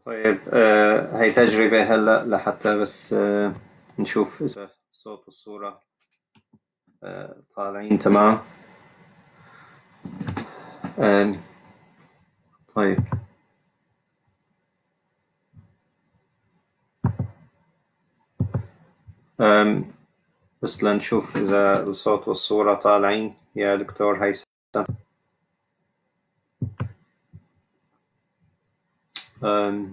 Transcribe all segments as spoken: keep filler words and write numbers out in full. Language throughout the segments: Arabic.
طيب آه هي تجربة هلأ لحتى بس آه نشوف إذا الصوت والصورة آه طالعين تمام. آه طيب آه بس لنشوف إذا الصوت والصورة طالعين يا دكتور هيثم. آه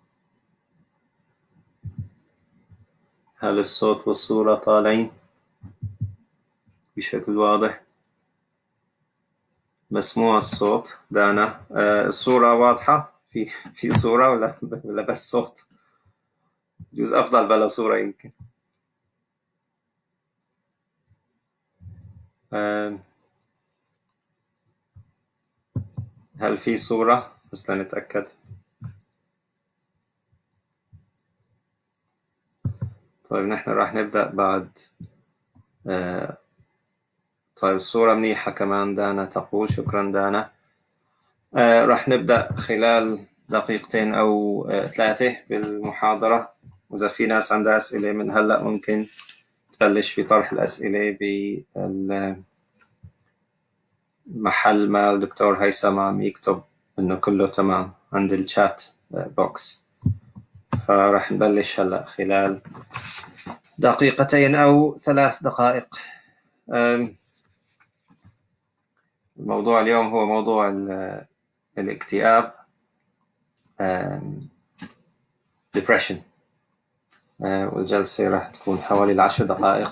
هل الصوت والصورة طالعين بشكل واضح؟ مسموع الصوت دانا. آه الصورة واضحة؟ في في صورة ولا ولا بس صوت؟ يجوز أفضل بلا صورة يمكن. آه هل في صورة؟ بس لنتأكد. طيب نحن راح نبدأ بعد. آه طيب الصورة منيحة كمان دانا تقول، شكرا دانا. آه راح نبدأ خلال دقيقتين أو آه ثلاثة بالمحاضرة. وإذا في ناس عندها أسئلة من هلأ ممكن تبلش في طرح الأسئلة بمحل ما الدكتور هيثم عم يكتب إنه كله تمام عند الشات بوكس. فراح نبلش هلأ خلال دقيقتين أو ثلاث دقائق. الموضوع اليوم هو موضوع الاكتئاب، depression. والجلسة راح تكون حوالي العشر دقائق،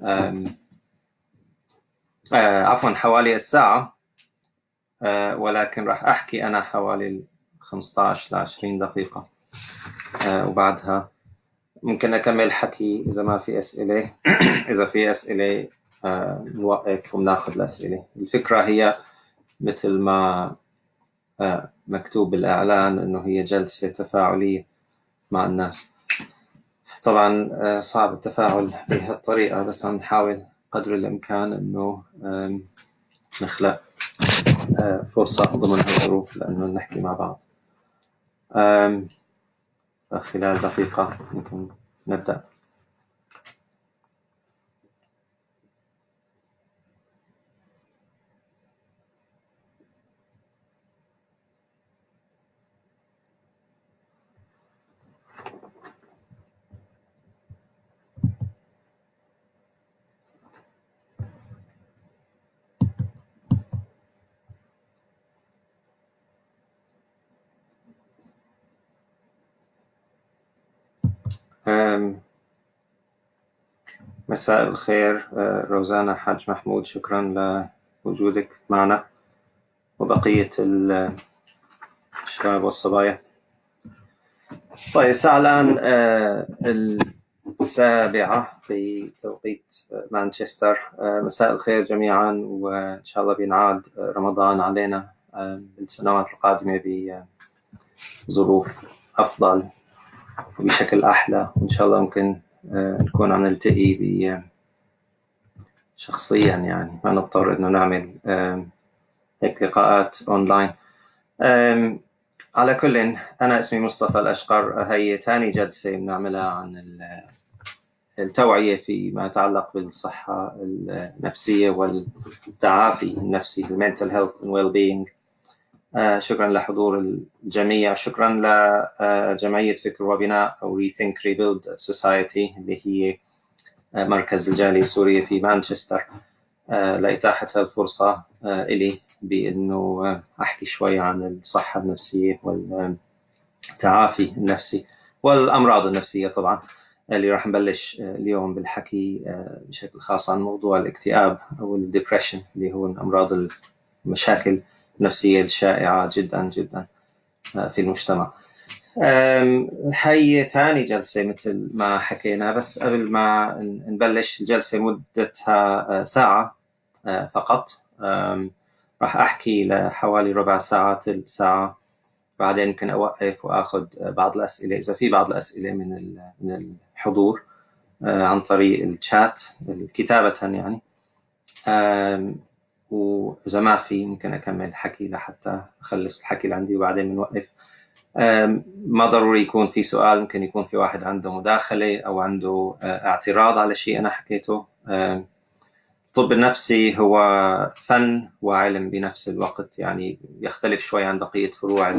عفوا حوالي الساعة، ولكن راح أحكي أنا حوالي خمسة عشر لعشرين دقيقة، وبعدها ممكن أكمل حكي إذا ما في أسئلة. إذا في أسئلة نوقف وناخذ الأسئلة. الفكرة هي مثل ما مكتوب بالإعلان إنه هي جلسة تفاعلية مع الناس. طبعا صعب التفاعل بهالطريقة، بس عم نحاول قدر الإمكان إنه نخلق فرصة ضمن هالظروف لأنه نحكي مع بعض. خلال دقيقة ممكن نبدأ. مساء الخير روزانا حاج محمود، شكرا لوجودك معنا وبقية الشباب والصبايا. طيب الساعة الآن السابعة في توقيت مانشستر. مساء الخير جميعا، وإن شاء الله بينعاد رمضان علينا بالسنوات القادمة بظروف أفضل وبشكل أحلى، وإن شاء الله ممكن نكون عم نلتقي شخصيا، يعني ما نضطر إنه نعمل هيك لقاءات أونلاين. على كل، أنا اسمي مصطفى الأشقر. هي تاني جلسة بنعملها عن التوعية فيما يتعلق بالصحة النفسية والتعافي النفسي، mental health and well-being. شكرا لحضور الجميع. شكرا لجمعية فكر وبناء أو Rethink Rebuild Society اللي هي مركز الجالية السورية في مانشستر لإتاحة الفرصة إلي بأنه أحكي شوي عن الصحة النفسية والتعافي النفسي والأمراض النفسية طبعا، اللي راح نبلش اليوم بالحكي بشكل خاص عن موضوع الاكتئاب أو الديبريشن، اللي هو من أمراض المشاكل النفسية الشائعة جدا جدا في المجتمع. هي تاني جلسة مثل ما حكينا، بس قبل ما نبلش الجلسة مدتها ساعة فقط. راح أحكي لحوالي ربع ساعة تلت ساعة، بعدين يمكن أوقف وأخذ بعض الأسئلة إذا في بعض الأسئلة من من الحضور عن طريق الشات كتابة يعني. وإذا ما في ممكن أكمل حكي لحتى أخلص الحكي اللي عندي وبعدين بنوقف ما ضروري يكون في سؤال، ممكن يكون في واحد عنده مداخلة أو عنده اعتراض على شيء أنا حكيته. الطب النفسي هو فن وعلم بنفس الوقت، يعني يختلف شوي عن بقية فروع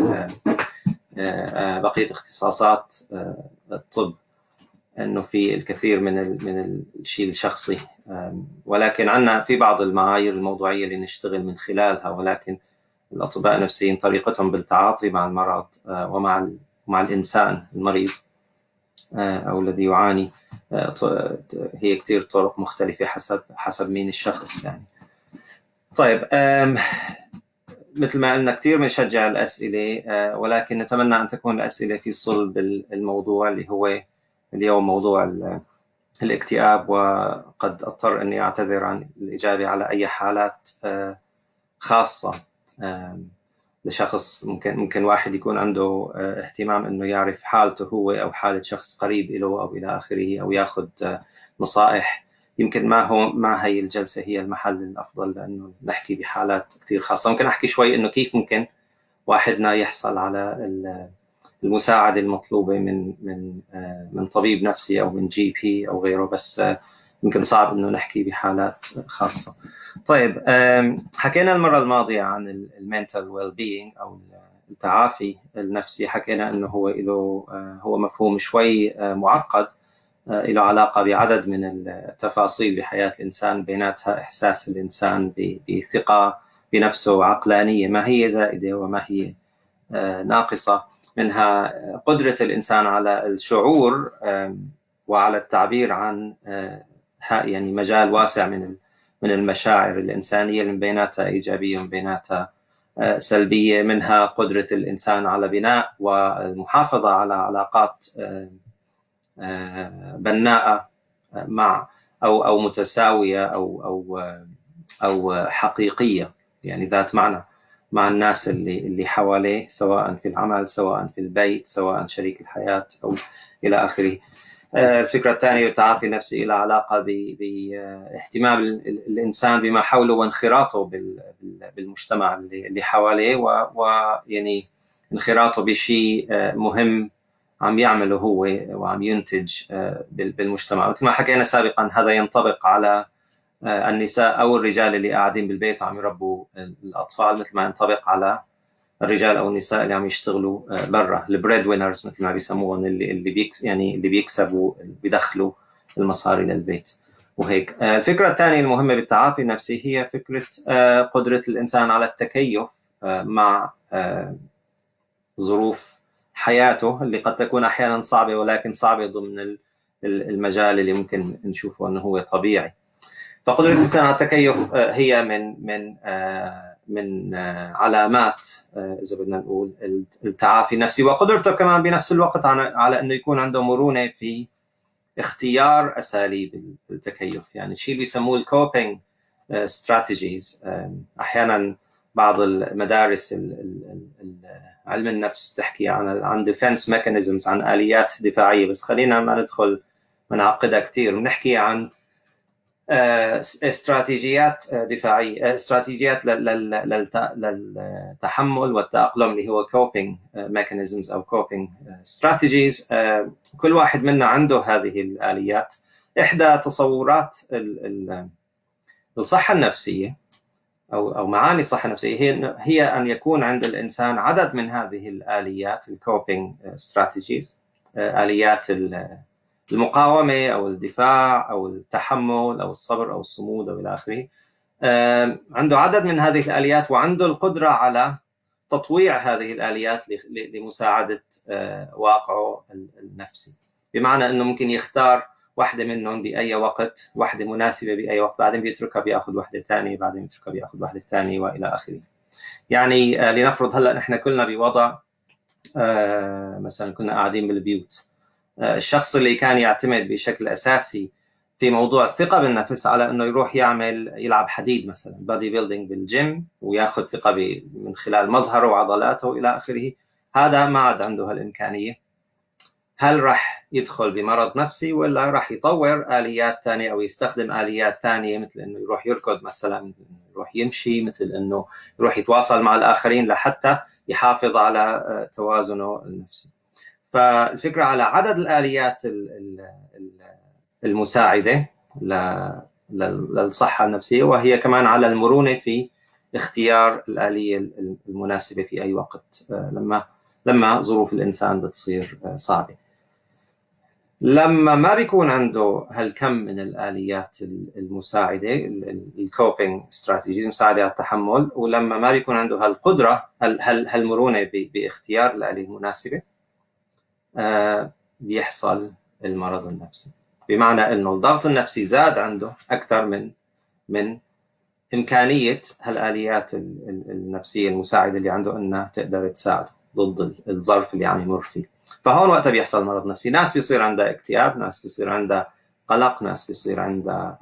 بقية اختصاصات الطب، أنه في الكثير من من الشيء الشخصي، ولكن عندنا في بعض المعايير الموضوعية اللي نشتغل من خلالها. ولكن الأطباء النفسيين طريقتهم بالتعاطي مع المرض ومع مع الإنسان المريض أو الذي يعاني هي كتير طرق مختلفة حسب حسب مين الشخص يعني. طيب، مثل ما قلنا كتير بنشجع الأسئلة، ولكن نتمنى أن تكون الأسئلة في صلب الموضوع اللي هو اليوم موضوع الاكتئاب، وقد أضطر أني أعتذر عن الإجابة على أي حالات خاصة لشخص. ممكن ممكن واحد يكون عنده اهتمام انه يعرف حالته هو او حالة شخص قريب له او الى اخره، او ياخذ نصائح. يمكن ما هو ما هي الجلسة هي المحل الافضل لانه نحكي بحالات كثير خاصة. ممكن احكي شوي انه كيف ممكن واحدنا يحصل على المساعدة المطلوبة من من من طبيب نفسي او من جي بي او غيره، بس يمكن صعب انه نحكي بحالات خاصة. طيب، حكينا المرة الماضية عن المنتال ويل بينج أو التعافي النفسي. حكينا أنه هو له هو مفهوم شوي معقد، له علاقة بعدد من التفاصيل بحياة الإنسان، بيناتها إحساس الإنسان بثقة بنفسه وعقلانية ما هي زائدة وما هي ناقصة، منها قدرة الإنسان على الشعور وعلى التعبير عن يعني مجال واسع من من المشاعر الإنسانية، من بيناتها إيجابية ومن بيناتها سلبية، منها قدرة الإنسان على بناء والمحافظة على علاقات بناءة مع أو أو متساوية أو أو أو حقيقية، يعني ذات معنى مع الناس اللي اللي حواليه، سواء في العمل، سواء في البيت، سواء شريك الحياة أو إلى آخره. الفكرة الثانية التعافي النفسي لها علاقة باهتمام الإنسان بما حوله وانخراطه بالمجتمع اللي حواليه، ويعني انخراطه بشيء مهم عم يعمله هو وعم ينتج بالمجتمع. مثل ما حكينا سابقا، هذا ينطبق على النساء أو الرجال اللي قاعدين بالبيت وعم يربوا الأطفال، مثل ما ينطبق على الرجال او النساء اللي عم يشتغلوا برا، البريد وينرز مثل ما بيسموهم، اللي اللي بيكس يعني اللي بيكسبوا بيدخلوا المصاري للبيت وهيك. الفكره الثانيه المهمه بالتعافي النفسي هي فكره قدره الانسان على التكيف مع ظروف حياته اللي قد تكون احيانا صعبه، ولكن صعبه ضمن المجال اللي ممكن نشوفه انه هو طبيعي. فقدره الانسان على التكيف هي من من من علامات إذا بدنا نقول التعافي النفسي، وقدرته كمان بنفس الوقت على أنه يكون عنده مرونة في اختيار أساليب التكيف، يعني الشيء اللي يسموه الكوبينج استراتيجيز. أحيانا بعض المدارس علم النفس بتحكي عن عن ديفنس ميكانيزمز، عن آليات دفاعية، بس خلينا ما ندخل منعقدها كتير ونحكي عن استراتيجيات دفاعية، استراتيجيات للتحمل والتأقلم اللي هو coping mechanisms أو coping strategies. كل واحد منا عنده هذه الآليات. إحدى تصورات الصحة النفسية أو أو معاني الصحة النفسية هي هي أن يكون عند الإنسان عدد من هذه الآليات coping strategies، آليات المقاومة أو الدفاع أو التحمل أو الصبر أو الصمود أو إلى آخره. عنده عدد من هذه الآليات، وعنده القدرة على تطويع هذه الآليات لمساعدة واقعه النفسي، بمعنى أنه ممكن يختار واحدة منهم بأي وقت، واحدة مناسبة بأي وقت، بعدين بيتركها بيأخذ واحدة ثانية، بعدين بيتركها بيأخذ واحدة ثانية وإلى آخره. يعني لنفرض هلأ نحن كلنا بوضع مثلا كنا قاعدين بالبيوت، الشخص اللي كان يعتمد بشكل أساسي في موضوع الثقة بالنفس على أنه يروح يعمل يلعب حديد مثلا بادي بيلدينج بالجيم ويأخذ ثقة من خلال مظهره وعضلاته إلى آخره، هذا ما عاد عنده هالإمكانية. هل راح يدخل بمرض نفسي ولا راح يطور آليات تانية أو يستخدم آليات تانية، مثل أنه يروح يركض مثلا يروح يمشي، مثل أنه يروح يتواصل مع الآخرين لحتى يحافظ على توازنه النفسي. فالفكرة على عدد الآليات المساعدة للصحة النفسية، وهي كمان على المرونة في اختيار الآلية المناسبة في أي وقت لما لما ظروف الإنسان بتصير صعبة. لما ما بيكون عنده هالكم من الآليات المساعدة، الكوبينج استراتيجيز، مساعدة على التحمل، ولما ما بيكون عنده هالقدرة هالمرونة باختيار الآلية المناسبة، بيحصل المرض النفسي. بمعنى أنه الضغط النفسي زاد عنده أكثر من من إمكانية هالآليات النفسية المساعدة اللي عنده أنها تقدر تساعد ضد الظرف اللي عم يمر فيه. فهون وقتها بيحصل مرض نفسي. ناس بيصير عندها اكتئاب، ناس بيصير عندها قلق، ناس بيصير عندها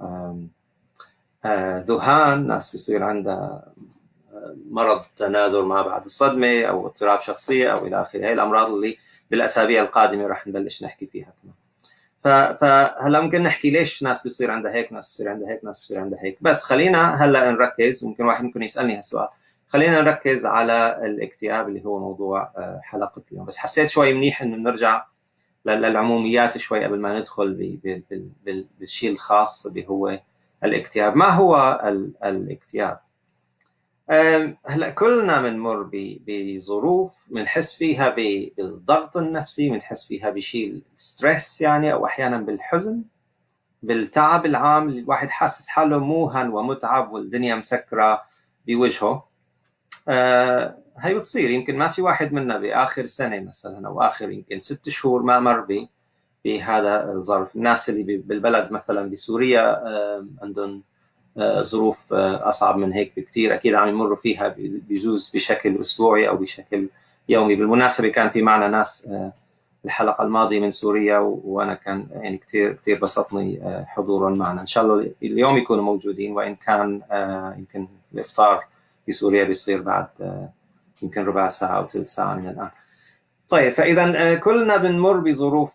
ذهان، ناس بيصير عندها مرض تناظر ما بعد الصدمة أو اضطراب شخصية أو إلى آخره. هي الأمراض اللي بالأسابيع القادمة رح نبلش نحكي فيها كمان. فهلا ممكن نحكي ليش ناس بيصير عندها هيك، ناس بيصير عندها هيك، ناس بيصير عندها هيك. بس خلينا هلا نركز، ممكن واحد ممكن يسألني هالسؤال، خلينا نركز على الاكتئاب اللي هو موضوع حلقة اليوم. بس حسيت شوي منيح إنه نرجع للعموميات شوي قبل ما ندخل بالشيء الخاص اللي هو الاكتئاب. ما هو الاكتئاب؟ هلا كلنا بنمر بظروف بنحس فيها بالضغط النفسي، بنحس فيها بشيء ستريس يعني، او احيانا بالحزن، بالتعب العام، الواحد حاسس حاله موهن ومتعب والدنيا مسكره بوجهه. أه هي بتصير، يمكن ما في واحد منا باخر سنه مثلا او اخر يمكن ست شهور ما مر بهذا الظرف. الناس اللي بالبلد مثلا بسوريا أه عندهم ظروف أصعب من هيك بكتير، أكيد عم يمروا فيها بجوز بشكل أسبوعي أو بشكل يومي. بالمناسبة كان في معنا ناس الحلقة الماضية من سوريا، وأنا كان يعني كتير كتير بسطني حضورهم معنا. إن شاء الله اليوم يكونوا موجودين، وإن كان يمكن الإفطار في سوريا بيصير بعد يمكن ربع ساعة أو ثلث ساعة من الآن. طيب، فإذا كلنا بنمر بظروف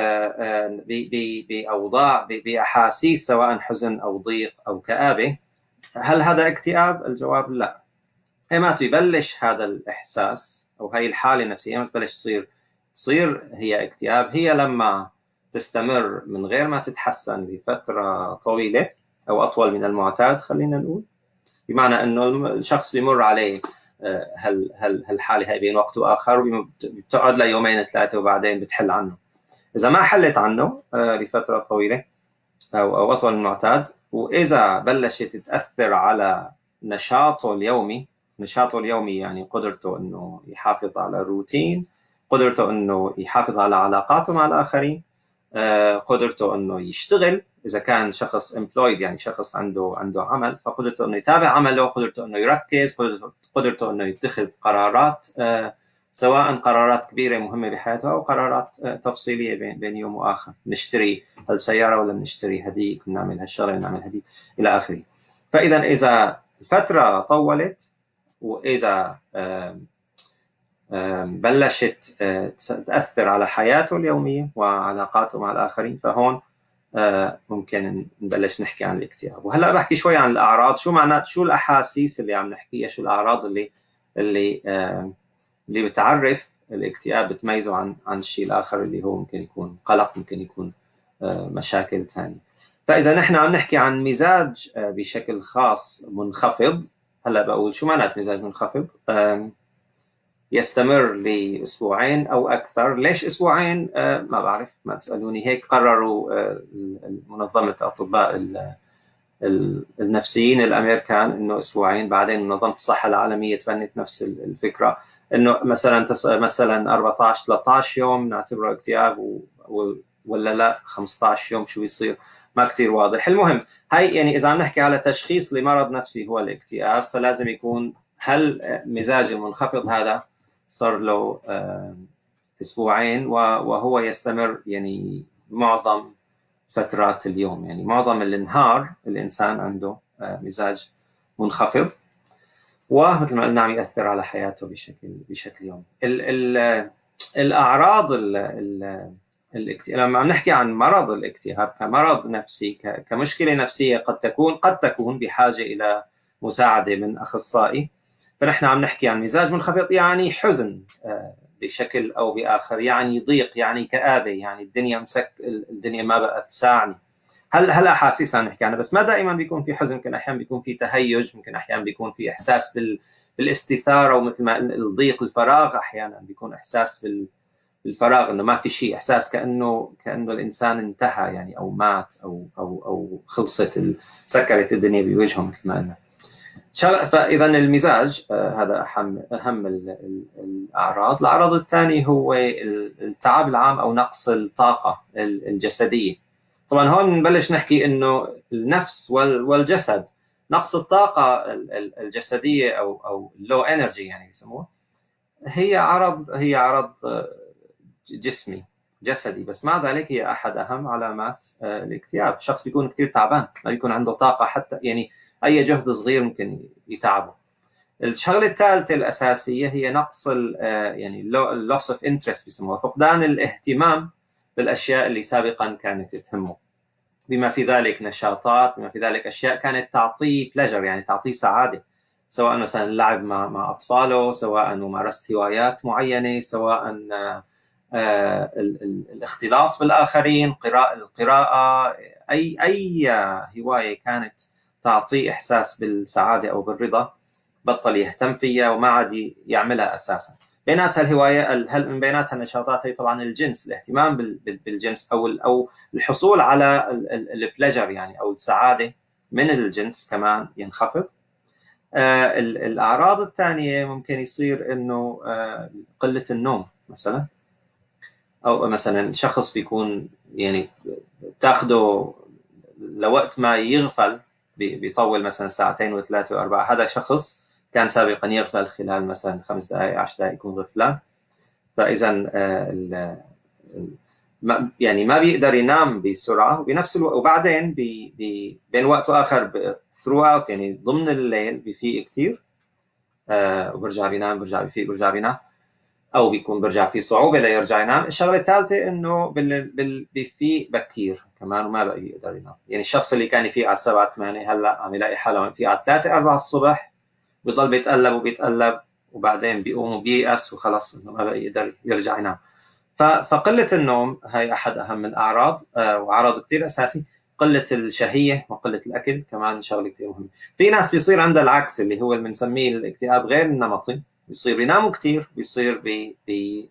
بأوضاع بأحاسيس، سواء حزن أو ضيق أو كآبة. هل هذا اكتئاب؟ الجواب لا. إمتى يبلش هذا الإحساس أو هاي الحالة النفسية، إمتى تبلش تصير تصير هي اكتئاب؟ هي لما تستمر من غير ما تتحسن لفترة طويلة أو أطول من المعتاد، خلينا نقول. بمعنى أنه الشخص بيمر عليه هل هل هالحالة هاي بين وقت وآخر، بتقعد ليومين ثلاثة وبعدين بتحل عنه. إذا ما حلت عنه لفترة طويلة أو أو أطول من المعتاد، وإذا بلشت تتأثر على نشاطه اليومي، نشاطه اليومي يعني قدرته إنه يحافظ على الروتين، قدرته إنه يحافظ على علاقاته مع الآخرين، قدرته إنه يشتغل إذا كان شخص employed يعني شخص عنده عنده عمل، فقدرته إنه يتابع عمله، قدرته إنه يركز، قدرته قدرته إنه يتخذ قرارات، سواء قرارات كبيرة مهمة بحياته أو قرارات تفصيلية بين بين يوم وآخر. نشتري هالسيارة ولا نشتري هدية، نعمل هالشغلة نعمل هدية إلى آخره. فإذا إذا الفترة طولت، وإذا بلشت تأثر على حياته اليومية وعلاقاته مع الآخرين، فهون ممكن نبلش نحكي عن الاكتئاب. وهلأ بحكي شوي عن الأعراض، شو معنات، شو الأحاسيس اللي عم نحكيها، شو الأعراض اللي اللي اللي بتعرف الاكتئاب، بتميزه عن عن الشيء الآخر اللي هو ممكن يكون قلق، ممكن يكون مشاكل ثانية. فإذا نحن عم نحكي عن مزاج بشكل خاص منخفض، هلا بقول شو معنات مزاج منخفض؟ يستمر لأسبوعين أو أكثر. ليش أسبوعين؟ ما بعرف، ما تسألوني. هيك قرروا منظمة أطباء النفسيين الأمريكان إنه أسبوعين. بعدين منظمة الصحة العالمية تبنت نفس الفكرة، إنه مثلا مثلا أربعة عشر ثلاثة عشر يوم نعتبره اكتئاب، ولا لا خمسة عشر يوم شو يصير؟ ما كتير واضح. المهم، هاي يعني إذا عم نحكي على تشخيص لمرض نفسي هو الاكتئاب، فلازم يكون هل مزاج المنخفض هذا صار له أسبوعين وهو يستمر يعني معظم فترات اليوم، يعني معظم النهار الإنسان عنده مزاج منخفض، ومثل ما قلنا عم يأثر على حياته بشكل بشكل يومي. ال ال الأعراض ال ال الاكتئاب، لما عم نحكي عن مرض الاكتئاب كمرض نفسي، كمشكلة نفسية، قد تكون قد تكون بحاجة إلى مساعدة من أخصائي. فنحن عم نحكي عن مزاج منخفض يعني حزن بشكل أو بآخر، يعني ضيق، يعني كآبة، يعني الدنيا مسك، الدنيا ما بقت تساعني. هل هل احاسيس عم نحكي عنها، بس ما دائما بيكون في حزن، ممكن احيانا بيكون في تهيج، ممكن احيانا بيكون في احساس بال بالاستثاره، ومثل ما الضيق، الفراغ، احيانا بيكون احساس بالفراغ، انه ما في شيء، احساس كانه كانه الانسان انتهى يعني، او مات، او او او خلصت، سكرت الدنيا بوجهه مثل ما قلنا. فاذا المزاج هذا اهم اهم الاعراض. الاعراض الثاني هو التعب العام او نقص الطاقه الجسديه. طبعا هون نبلش نحكي انه النفس والجسد، نقص الطاقه الجسديه او او لو انرجي يعني بيسموه، هي عرض هي عرض جسمي جسدي، بس مع ذلك هي احد اهم علامات الاكتئاب. الشخص بيكون كثير تعبان، ما بيكون عنده طاقه، حتى يعني اي جهد صغير ممكن يتعبه. الشغله الثالثه الاساسيه هي نقص يعني اللوس اوف انترست بيسموها، فقدان الاهتمام بالاشياء اللي سابقا كانت تهمه، بما في ذلك نشاطات، بما في ذلك اشياء كانت تعطيه بليجر، يعني تعطيه سعاده، سواء مثلا اللعب مع مع اطفاله، سواء ممارسه هوايات معينه، سواء آه الاختلاط بالاخرين، قراءه القراءه، اي اي هوايه كانت تعطيه احساس بالسعاده او بالرضا، بطل يهتم فيها وما عاد يعملها اساسا. بيناتها الهوايه، هل من بيناتها النشاطات هي طبعا الجنس، الاهتمام بالجنس او او الحصول على البليجر يعني او السعاده من الجنس كمان ينخفض. آه الاعراض الثانيه ممكن يصير انه آه قله النوم مثلا، او مثلا شخص بيكون يعني تاخده لوقت ما يغفل، بيطول مثلا ساعتين وثلاثه واربعه. هذا شخص كان سابقا يغفل خلال مثلا خمس دقائق عشر دقائق يكون غفلان، فاذا آه يعني ما بيقدر ينام بسرعه، وبنفس الوقت وبعدين بي بي بين وقت واخر throughout يعني ضمن الليل بيفيق كثير، آه وبرجع بينام، برجع بيفيق، برجع بينام، او بيكون برجع في صعوبه ليرجع ينام. الشغله الثالثه انه بيفيق بكير كمان وما بقى يقدر ينام، يعني الشخص اللي كان يفيق على السبعة ثمانية هلا عم يلاقي حاله عم يفيق على ثلاثة أربعة الصبح، بيضل بيتقلب وبيتقلب، وبعدين بيقوم وبييأس وخلص انه ما بقى يقدر يرجع ينام. فقله النوم هي احد اهم الاعراض، وعرض كثير اساسي. قله الشهيه وقله الاكل كمان شغله كثير مهمه. في ناس بيصير عندها العكس اللي هو اللي بنسميه الاكتئاب غير النمطي، بيصير بيناموا كثير، بيصير بي بي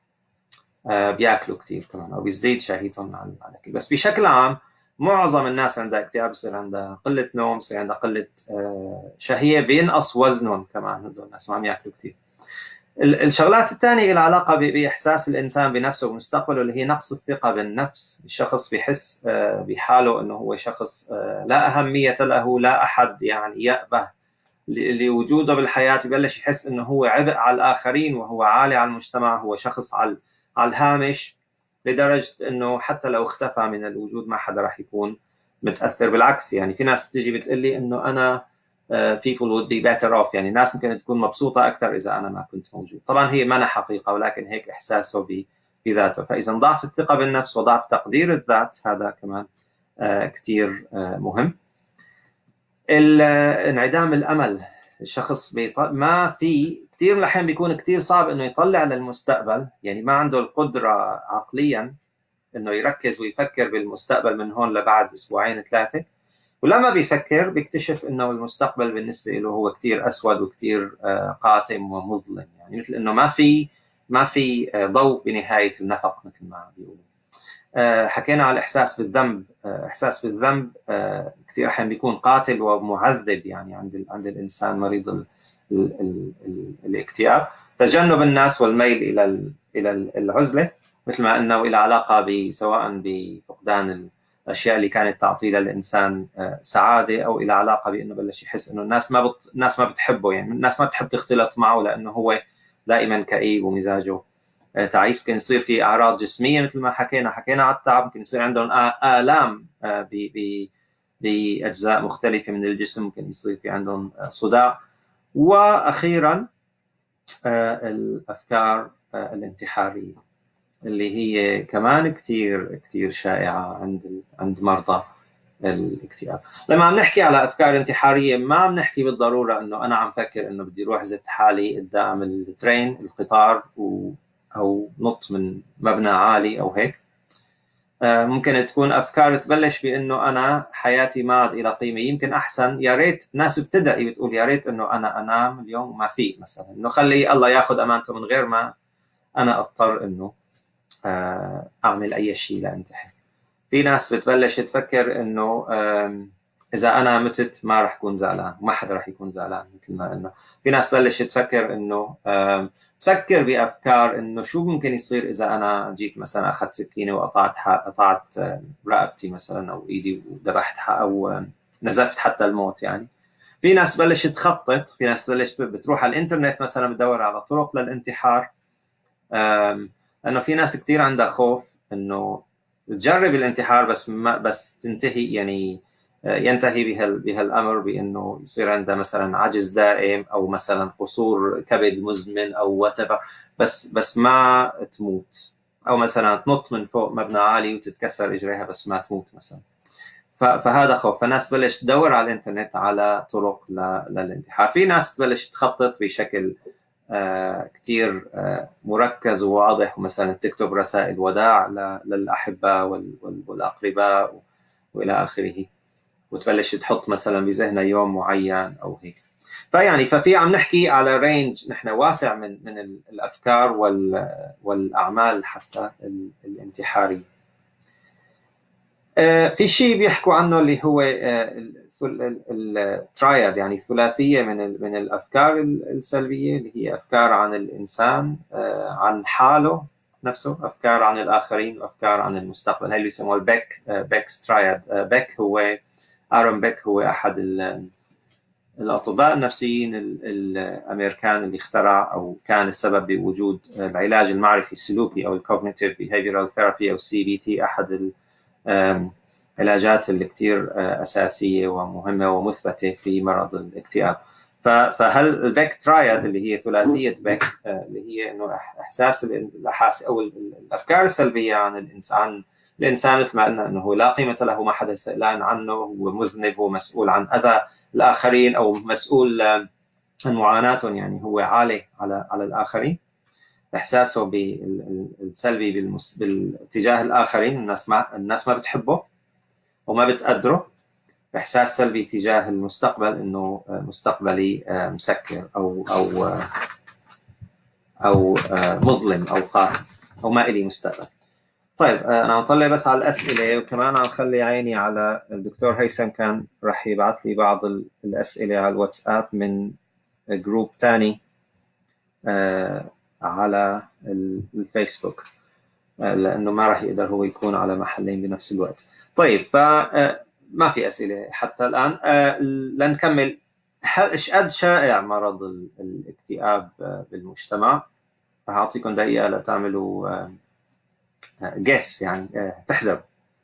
آه بياكلوا كثير كمان، او بيزيد شهيتهم على الاكل. بس بشكل عام معظم الناس عندها اكتئاب، بيصير عندها قله نوم، بيصير عندها قله آه شهيه، بينقص وزنهم كمان، هدول الناس ما عم ياكلوا كثير. الشغلات الثانيه لها علاقه باحساس الانسان بنفسه ومستقبله، اللي هي نقص الثقه بالنفس. الشخص بيحس آه بحاله انه هو شخص آه لا اهميه له، لا احد يعني يأبه لوجوده بالحياة، يبلش يحس انه هو عبء على الاخرين، وهو عالي على المجتمع، هو شخص على على الهامش، لدرجة انه حتى لو اختفى من الوجود ما حدا راح يكون متأثر. بالعكس يعني في ناس بتيجي بتقلي انه انا uh, people would be better off، يعني الناس ممكن تكون مبسوطة اكثر اذا انا ما كنت موجود. طبعا هي ما حقيقة، ولكن هيك احساسه بذاته. فاذا ضعف الثقة بالنفس وضعف تقدير الذات هذا كمان uh, كتير uh, مهم. انعدام الامل، الشخص بيط... ما في كثير من الاحيان بيكون كثير صعب انه يطلع للمستقبل، يعني ما عنده القدره عقليا انه يركز ويفكر بالمستقبل من هون لبعد اسبوعين ثلاثه، ولما بيفكر بيكتشف انه المستقبل بالنسبه له هو كثير اسود وكثير قاتم ومظلم، يعني مثل انه ما في ما في ضوء بنهايه النفق مثل ما بيقولوا. حكينا على الإحساس بالذنب. إحساس بالذنب كثير أحيان بيكون قاتل ومعذب يعني عند عند الإنسان مريض ال ال ال ال الاكتئاب. تجنب الناس والميل إلى إلى العزلة، مثل ما أنه إلى علاقة سواء بفقدان الأشياء اللي كانت تعطي للإنسان سعادة، أو إلى علاقة بأنه بلش يحس إنه الناس ما بت... الناس ما بتحبه، يعني الناس ما بتحب تختلط معه لأنه هو دائما كئيب ومزاجه تعيس. ممكن يصير في اعراض جسميه مثل ما حكينا حكينا على التعب، ممكن يصير عندهم الام باجزاء مختلفه من الجسم، ممكن يصير في عندهم صداع. واخيرا الافكار الانتحاريه اللي هي كمان كثير كثير شائعه عند عند مرضى الاكتئاب. لما عم نحكي على افكار انتحاريه ما عم نحكي بالضروره انه انا عم فكر انه بدي اروح زت حالي قدام الترين القطار و او نط من مبنى عالي او هيك. ممكن تكون افكار تبلش بانه انا حياتي ما عاد لها قيمه، يمكن احسن يا ريت ناس بتدعي بتقول يا ريت انه انا انام اليوم ما في مثلا، انه خلي الله ياخذ امانته من غير ما انا اضطر انه اعمل اي شيء لانتحر. في ناس بتبلش تفكر انه اذا انا متت ما رح اكون زعلان، وما حدا رح يكون زعلان مثل ما قلنا. في ناس بلش تفكر انه تفكر بافكار انه شو ممكن يصير اذا انا جيت مثلا اخذت سكينه وقطعت قطعت رقبتي مثلا او ايدي وذبحت او نزفت حتى الموت يعني. في ناس بلش تخطط، في ناس بلش بتروح على الانترنت مثلا بتدور على طرق للانتحار، لانه في ناس كثير عندها خوف انه تجرب الانتحار بس ما بس تنتهي يعني ينتهي بهال بهالامر بانه يصير عندها مثلا عجز دائم او مثلا قصور كبد مزمن او whatever، بس بس ما تموت، او مثلا تنط من فوق مبنى عالي وتتكسر اجريها بس ما تموت مثلا. فهذا خوف، فناس بلش تدور على الانترنت على طرق للانتحار. في ناس بلش تخطط بشكل آه كتير آه مركز وواضح، ومثلا تكتب رسائل وداع للأحباء والأقرباء وإلى آخره، وتبلش تحط مثلا بذهنها يوم معين أو هيك. فيعني ففي عم نحكي على رينج نحن واسع من من الأفكار والأعمال حتى الانتحارية. آه في شيء بيحكوا عنه اللي هو آه التراياد، يعني ثلاثيه من من الافكار السلبيه، اللي هي افكار عن الانسان، عن حاله نفسه، افكار عن الاخرين، وافكار عن المستقبل. هاي اللي يسموها البيك بيكس تراياد. بيك هو ارون بيك، هو احد الاطباء النفسيين الامريكان اللي اخترع او كان السبب بوجود العلاج المعرفي السلوكي او الكوجنيتيف بيهيفيرال ثيرابي او السي بي تي، احد علاجات اللي كتير أساسية ومهمة ومثبتة في مرض الاكتئاب. فهل البيك تراياد اللي هي ثلاثية بيك، اللي هي إنه إحساس الأحاس أو الأفكار السلبية عن الإنسان، الإنسان مثل ما قلنا إنه لا قيمة له، ما حدا سألان عنه، هو مذنب، هو مسؤول عن أذى الآخرين أو مسؤول عن معاناتهم، يعني هو عالي على على الآخرين. إحساسه بالسلبي بالمس... بالاتجاه الآخرين، الناس ما الناس ما بتحبه وما بتقدره. إحساس سلبي تجاه المستقبل، إنه مستقبلي مسكر أو أو أو مظلم أو قاتل أو ما إلي مستقبل. طيب أنا عم طلع بس على الأسئلة، وكمان عم خلي عيني على الدكتور هيثم، كان رح يبعث لي بعض الأسئلة على الواتساب من جروب تاني على الفيسبوك، لأنه ما راح يقدر هو يكون على محلين بنفس الوقت. طيب فما في أسئلة حتى الآن. لنكمل. إيش قد شائع مرض الاكتئاب بالمجتمع؟ راح أعطيكم دقيقة لتعملوا جيس، يعني تحسب.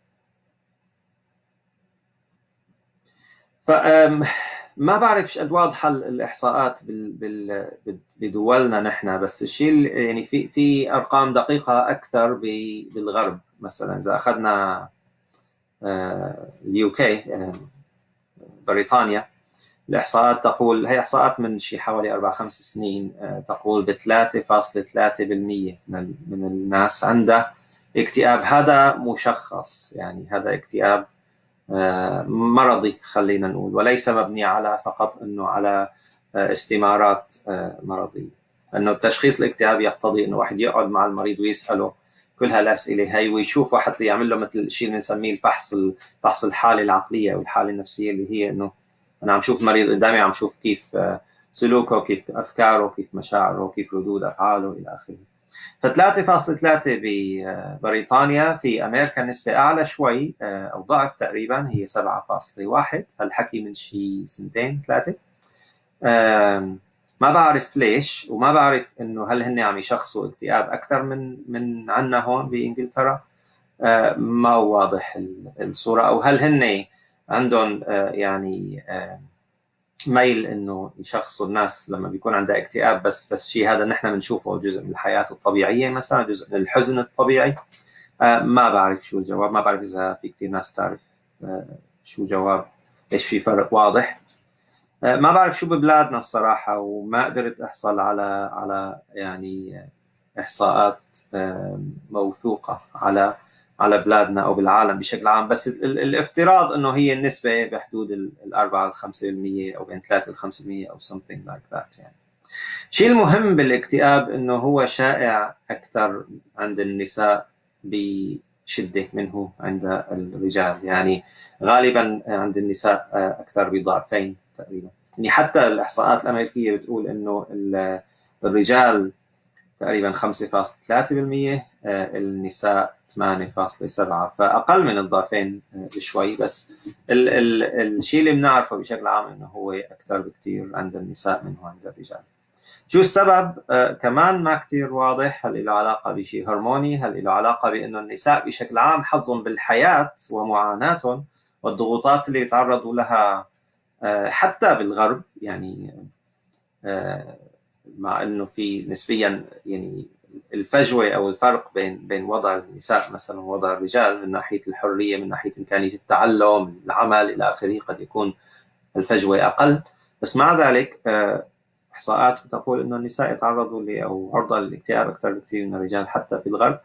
فما بعرف إيش قد واضحة الإحصاءات بدولنا نحن، بس الشيء يعني في في أرقام دقيقة أكثر بالغرب. مثلا إذا أخذنا اليو كي، بريطانيا، الإحصاءات تقول، هي إحصاءات من شيء حوالي أربع خمس سنين، تقول ب ثلاثة فاصلة ثلاثة بالمئة من من الناس عنده اكتئاب. هذا مشخص، يعني هذا اكتئاب مرضي خلينا نقول، وليس مبني على فقط انه على استمارات مرضيه. انه تشخيص الاكتئاب يقتضي انه واحد يقعد مع المريض ويساله كل هالاسئله هي، ويشوفه حتى يعمل له مثل الشيء اللي بنسميه الفحص الفحص الحاله العقليه او الحاله النفسيه، اللي هي انه انا عم شوف المريض قدامي، عم شوف كيف سلوكه، كيف افكاره، كيف مشاعره، كيف ردود افعاله الى اخره. ف ثلاثة فاصلة ثلاثة ببريطانيا. في أمريكا النسبة أعلى شوي أو ضعف تقريبا، هي سبعة فاصلة واحد. هالحكي من شي سنتين ثلاثة. ما بعرف ليش، وما بعرف إنه هل هن عم يشخصوا اكتئاب أكثر من من عنا هون بإنجلترا. ما واضح الصورة، أو هل هن عندهم يعني ميل انه يشخصوا الناس لما بيكون عندها اكتئاب بس بس شيء هذا نحن بنشوفه جزء من الحياه الطبيعيه، مثلا جزء من الحزن الطبيعي. آه ما بعرف شو الجواب، ما بعرف اذا في كثير ناس تعرف آه شو جواب، إيش في فرق واضح. ما بعرف شو ببلادنا الصراحة، وما قدرت أحصل على على يعني إحصاءات موثوقة على على بلادنا أو بالعالم بشكل عام، بس الافتراض إنه هي النسبة بحدود الأربعة لخمسة بالمية أو بين ثلاثة لخمسة بالمية أو something like that. يعني الشيء المهم بالاكتئاب إنه هو شائع أكثر عند النساء بشدة منه عند الرجال، يعني غالبا عند النساء أكثر بضعفين تقريبا. يعني حتى الإحصاءات الأمريكية بتقول إنه الرجال تقريبا خمسة فاصلة ثلاثة بالمية، النساء ثمانية فاصلة سبعة، فأقل من الضعفين شوي. بس ال ال الشيء اللي بنعرفه بشكل عام إنه هو أكثر بكثير عند النساء منه عند الرجال. شو السبب؟ آه كمان ما كتير واضح. هل له علاقة بشيء هرموني؟ هل له علاقة بأنه النساء بشكل عام حظهم بالحياة ومعاناتهم والضغوطات اللي يتعرضوا لها آه حتى بالغرب، يعني آه مع أنه في نسبيا يعني الفجوة أو الفرق بين بين وضع النساء مثلا ووضع الرجال من ناحية الحرية، من ناحية إمكانية التعلم، العمل إلى آخره، قد يكون الفجوة أقل. بس مع ذلك آه إحصاءات تقول إنه النساء يتعرضوا ل أو عرضة للاكتئاب أكثر بكثير من الرجال حتى في الغرب.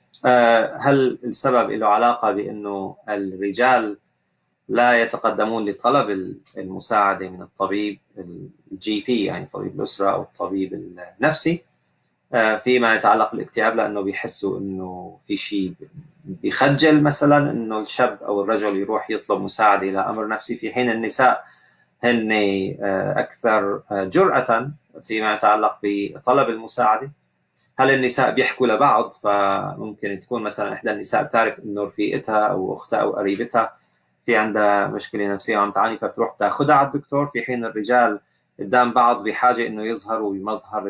هل السبب له علاقة بأنه الرجال لا يتقدمون لطلب المساعدة من الطبيب الجي بي، يعني طبيب الأسرة أو الطبيب النفسي، فيما يتعلق بالاكتئاب، لأنه بيحسوا إنه في شيء بيخجل مثلا إنه الشاب أو الرجل يروح يطلب مساعدة إلى أمر نفسي، في حين النساء هن أكثر جرأة فيما يتعلق بطلب المساعدة. هل النساء بيحكوا لبعض؟ فممكن تكون مثلا إحدى النساء بتعرف إنه رفيقتها أو أختها أو قريبتها في عندها مشكلة نفسية وعم تعاني، فبتروح تاخذها على الدكتور، في حين الرجال قدام بعض بحاجة إنه يظهروا بمظهر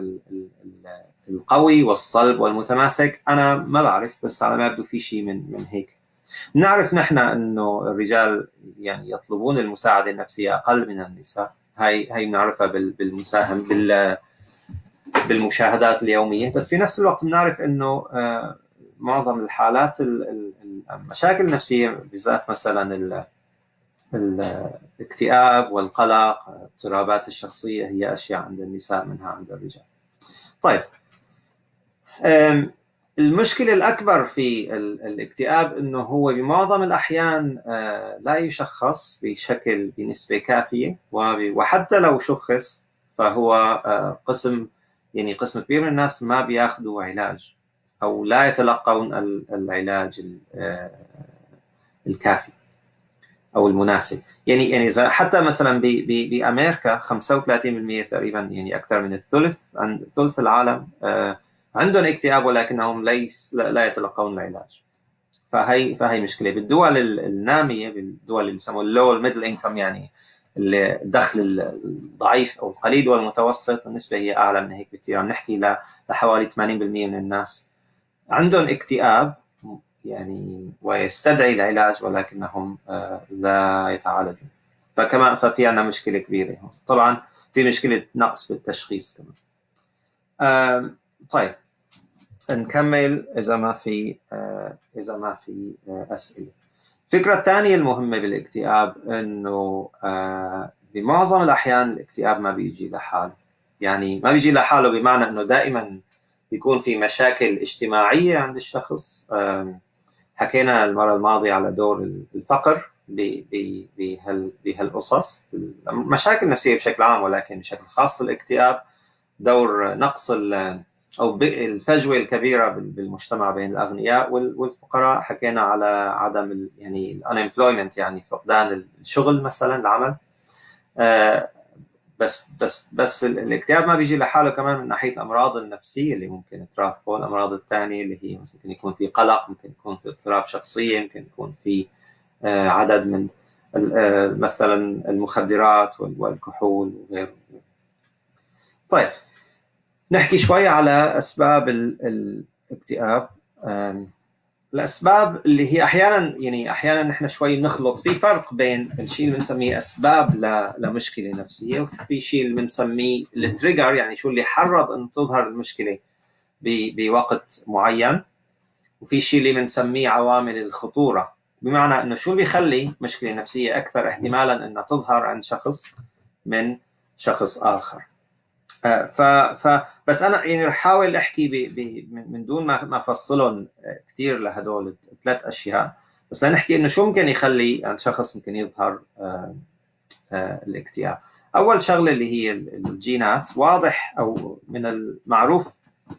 القوي والصلب والمتماسك. أنا ما بعرف، بس على ما يبدو في شيء من من هيك. نعرف نحن إنه الرجال يعني يطلبون المساعدة النفسية أقل من النساء، هاي هاي بنعرفها بالمساهم بال بالمشاهدات اليومية. بس في نفس الوقت بنعرف إنه معظم الحالات المشاكل النفسية بالذات مثلا الاكتئاب والقلق، اضطرابات الشخصية، هي أشياء عند النساء منها عند الرجال. طيب، المشكلة الأكبر في الاكتئاب إنه هو بمعظم الأحيان لا يشخص بشكل بنسبة كافية، وحتى لو شخص فهو قسم يعني قسم كبير من الناس ما بياخذوا علاج أو لا يتلقون العلاج الكافي أو المناسب. يعني يعني حتى مثلا بأمريكا خمسة وثلاثين بالمئة تقريبا، يعني أكثر من الثلث عن ثلث العالم عندهم اكتئاب ولكنهم ليس لا يتلقون العلاج. فهي فهي مشكلة. بالدول النامية، بالدول اللي بيسموها اللو الميدل انكم، يعني الدخل الضعيف أو القليل والمتوسط، النسبة هي أعلى من هيك بكثير. عم نحكي لحوالي ثمانين بالمئة من الناس عندهم اكتئاب يعني ويستدعي العلاج ولكنهم لا يتعالجون. فكمان ففي عندنا مشكلة كبيرة هون. طبعا في مشكلة نقص بالتشخيص كمان. طيب نكمل إذا ما في إذا ما في أسئلة. الفكرة الثانية المهمة بالاكتئاب إنه بمعظم الأحيان الاكتئاب ما بيجي لحاله. يعني ما بيجي لحاله بمعنى إنه دائما بيكون في مشاكل اجتماعية عند الشخص. حكينا المرة الماضية على دور الفقر بهالقصص، مشاكل نفسية بشكل عام، ولكن بشكل خاص الاكتئاب دور نقص أو الفجوة الكبيرة بالمجتمع بين الأغنياء والفقراء. حكينا على عدم يعني unemployment، يعني فقدان الشغل مثلا، العمل. بس بس بس الاكتئاب ما بيجي لحاله كمان من ناحية الأمراض النفسية اللي ممكن ترافقه. الأمراض الثانية اللي هي ممكن يكون في قلق، ممكن يكون في اضطراب شخصية، ممكن يكون في عدد من مثلا المخدرات والكحول وغيره. طيب نحكي شوي على أسباب الاكتئاب. الأسباب اللي هي أحيانا يعني أحيانا نحن شوي نخلط. في فرق بين الشيء اللي بنسميه أسباب لمشكلة نفسية، وفي شيء اللي بنسميه التريجر، يعني شو اللي حرض أن تظهر المشكلة بوقت معين، وفي شيء اللي بنسميه عوامل الخطورة. بمعنى انه شو اللي بيخلي مشكله نفسيه اكثر احتمالا انها تظهر عند شخص من شخص اخر. ف ف بس انا يعني رح احاول احكي ب... ب... من دون ما ما افصلهم كثير لهدول الثلاث اشياء، بس لنحكي انه شو ممكن يخلي عند شخص ممكن يظهر آآ آآ الاكتئاب. اول شغله اللي هي الجينات. واضح او من المعروف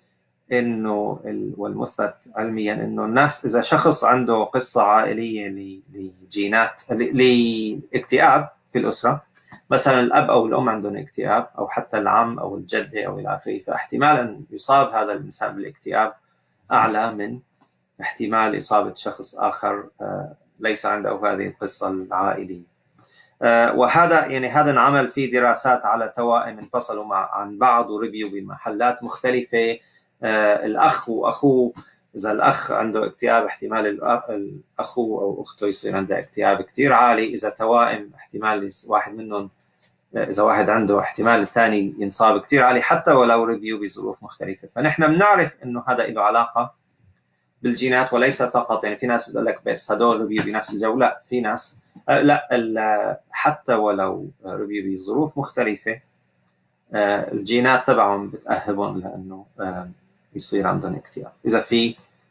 انه والمثبت علميا انه الناس اذا شخص عنده قصه عائليه لجينات لاكتئاب في الاسره، مثلا الاب او الام عندهم اكتئاب او حتى العم او الجده او الى اخره، فاحتمال ان يصاب هذا الانسان بالاكتئاب اعلى من احتمال اصابه شخص اخر ليس عنده هذه القصه العائليه. وهذا يعني هذا انعمل في دراسات على توائم انفصلوا مع عن بعض وربيوا بمحلات مختلفه. الاخ واخوه، اذا الاخ عنده اكتئاب احتمال الاخو او اخته يصير عنده اكتئاب كثير عالي. اذا توائم احتمال واحد منهم، اذا واحد عنده احتمال الثاني ينصاب كثير عالي، حتى ولو ربيوا بظروف مختلفه. فنحن بنعرف انه هذا له علاقه بالجينات وليس فقط يعني في ناس بتقول لك بس هدول ربيوا بنفس الجو. لا، في ناس لا حتى ولو ربيوا بظروف مختلفه الجينات تبعهم بتأهبهم لانه يصير عندهم اكتئاب اذا في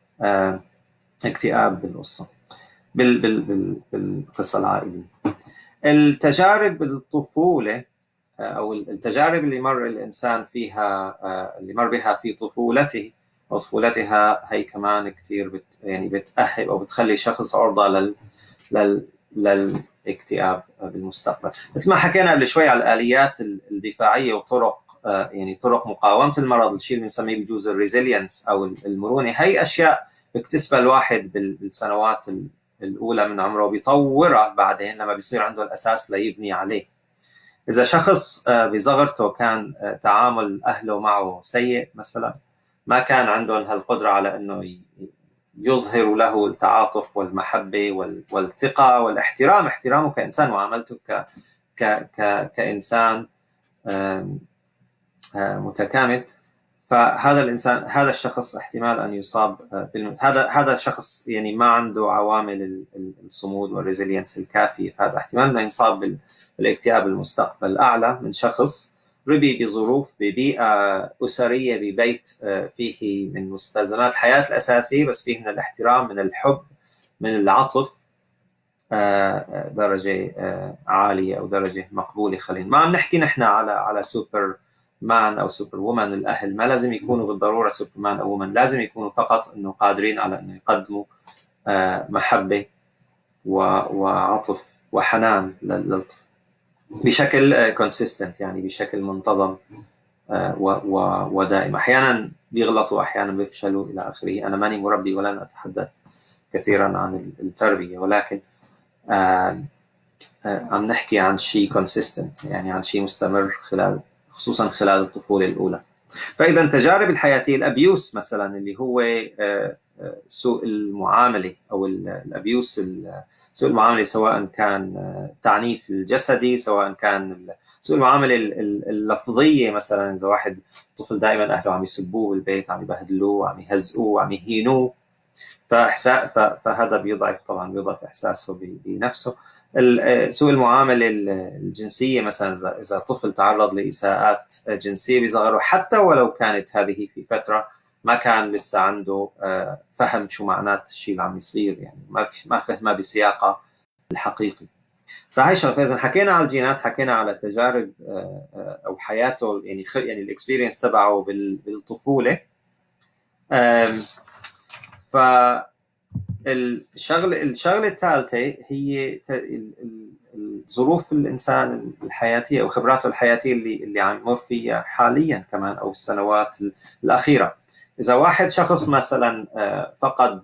اكتئاب بالقصه بال بال بال بالقصه العائليه. التجارب بالطفوله او التجارب اللي مر الانسان فيها اللي مر بها في طفولته او طفولتها هي كمان كثير بت يعني بتأهب او بتخلي الشخص عرضه لل لل للاكتئاب بالمستقبل. مثل ما حكينا قبل شوي على الآليات الدفاعيه وطرق يعني طرق مقاومه المرض، الشيء اللي بنسميه بجوز الريزيلينس او المرونه. هي اشياء بيكتسبها الواحد بالسنوات الاولى من عمره وبيطورها بعدين لما بيصير عنده الاساس ليبني عليه. اذا شخص بصغرته كان تعامل اهله معه سيء مثلا، ما كان عندهم هالقدره على انه يظهر له التعاطف والمحبه والثقه والاحترام، احترامه كانسان وعملته ك ك ك كانسان متكامل، فهذا الانسان هذا الشخص احتمال ان يصاب في الم... هذا هذا الشخص يعني ما عنده عوامل الصمود والريزيلينس الكافيه، فهذا احتمال انه ينصاب بالاكتئاب بالمستقبل اعلى من شخص ربي بظروف ببيئه اسريه ببيت فيه من مستلزمات الحياه الاساسيه بس فيه من الاحترام من الحب من العطف درجه عاليه او درجه مقبوله. خلينا ما عم نحكي نحن على على سوبر مان او سوبر وومن. الاهل ما لازم يكونوا بالضروره سوبر مان او وومن، لازم يكونوا فقط انه قادرين على انه يقدموا محبه وعطف وحنان للطفل بشكل كونسيستنت، يعني بشكل منتظم ودائم. احيانا بيغلطوا احيانا بيفشلوا الى اخره. انا ماني مربي ولن اتحدث كثيرا عن التربيه، ولكن عم نحكي عن شيء كونسيستنت، يعني عن شيء مستمر خلال خصوصا خلال الطفولة الأولى. فإذا التجارب الحياتية الأبيوس مثلا اللي هو سوء المعاملة أو الأبيوس سوء المعاملة سواء كان التعنيف الجسدي سواء كان سوء المعاملة اللفظية، مثلا إذا واحد طفل دائما أهله عم يسبوه بالبيت عم يبهدلوه عم يهزئوه عم يهينوه، فهذا بيضعف طبعا بيضعف إحساسه بنفسه. سوء المعاملة الجنسية مثلا إذا طفل تعرض لإساءات جنسية بصغره حتى ولو كانت هذه في فترة ما كان لسه عنده فهم شو معنات الشيء اللي عم يصير، يعني ما ما فهمها بسياقه الحقيقي. فهي شغله. فإذا حكينا على الجينات حكينا على تجارب أو حياته يعني يعني الإكسبيرينس تبعه بالطفولة. ف الشغله الشغله الثالثه هي ظروف الانسان الحياتيه او خبراته الحياتيه اللي اللي عم يمر فيها حاليا كمان او السنوات الاخيره. اذا واحد شخص مثلا فقد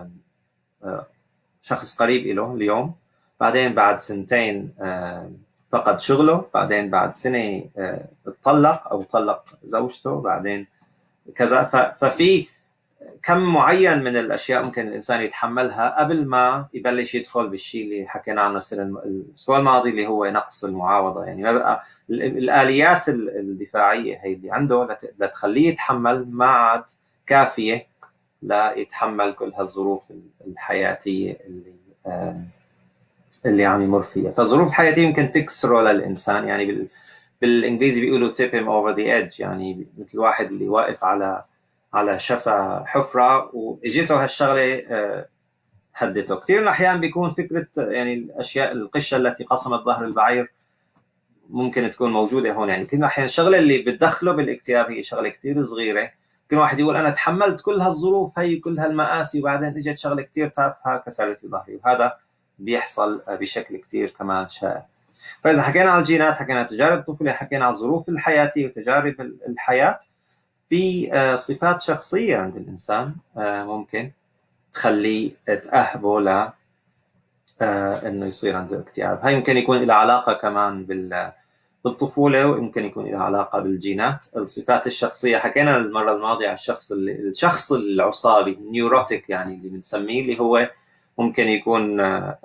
شخص قريب له اليوم، بعدين بعد سنتين فقد شغله، بعدين بعد سنه اتطلق او طلق زوجته، بعدين كذا. ففي كم معين من الاشياء ممكن الانسان يتحملها قبل ما يبلش يدخل بالشيء اللي حكينا عنه الاسبوع الماضي اللي هو نقص المعاوضه. يعني ما بقى الاليات الدفاعيه هي اللي عنده لتخليه يتحمل ما عاد كافيه لا يتحمل كل هالظروف الحياتيه اللي اللي عم يمر فيها. فالظروف الحياتية يمكن تكسره للإنسان، يعني بال بالإنجليزي بيقولوا tip him over the edge، يعني مثل واحد اللي واقف على على شفا حفرة وإجته هالشغلة هدته. كثير من الأحيان بيكون فكرة يعني الأشياء القشة التي قصمت ظهر البعير ممكن تكون موجودة هون. يعني كل أحيان الشغلة اللي بتدخله بالاكتئاب هي شغلة كثير صغيرة. كل واحد يقول أنا تحملت كل هالظروف هي كل هالمآسي وبعدين إجت شغلة كثير تافهة كسرت لي ظهري، وهذا بيحصل بشكل كثير كمان شائع. فإذا حكينا عن الجينات، حكينا عن تجارب الطفولة، حكينا عن الظروف الحياتية وتجارب الحياة، في صفات شخصية عند الإنسان ممكن تخليه تأهبه ل إنه يصير عنده اكتئاب. هاي يمكن يكون لها علاقة كمان بال بالطفولة، ويمكن يكون لها علاقة بالجينات. الصفات الشخصية حكينا المرة الماضية على الشخص اللي الشخص العصابي النيوروتيك، يعني اللي بنسميه، اللي هو ممكن يكون آآ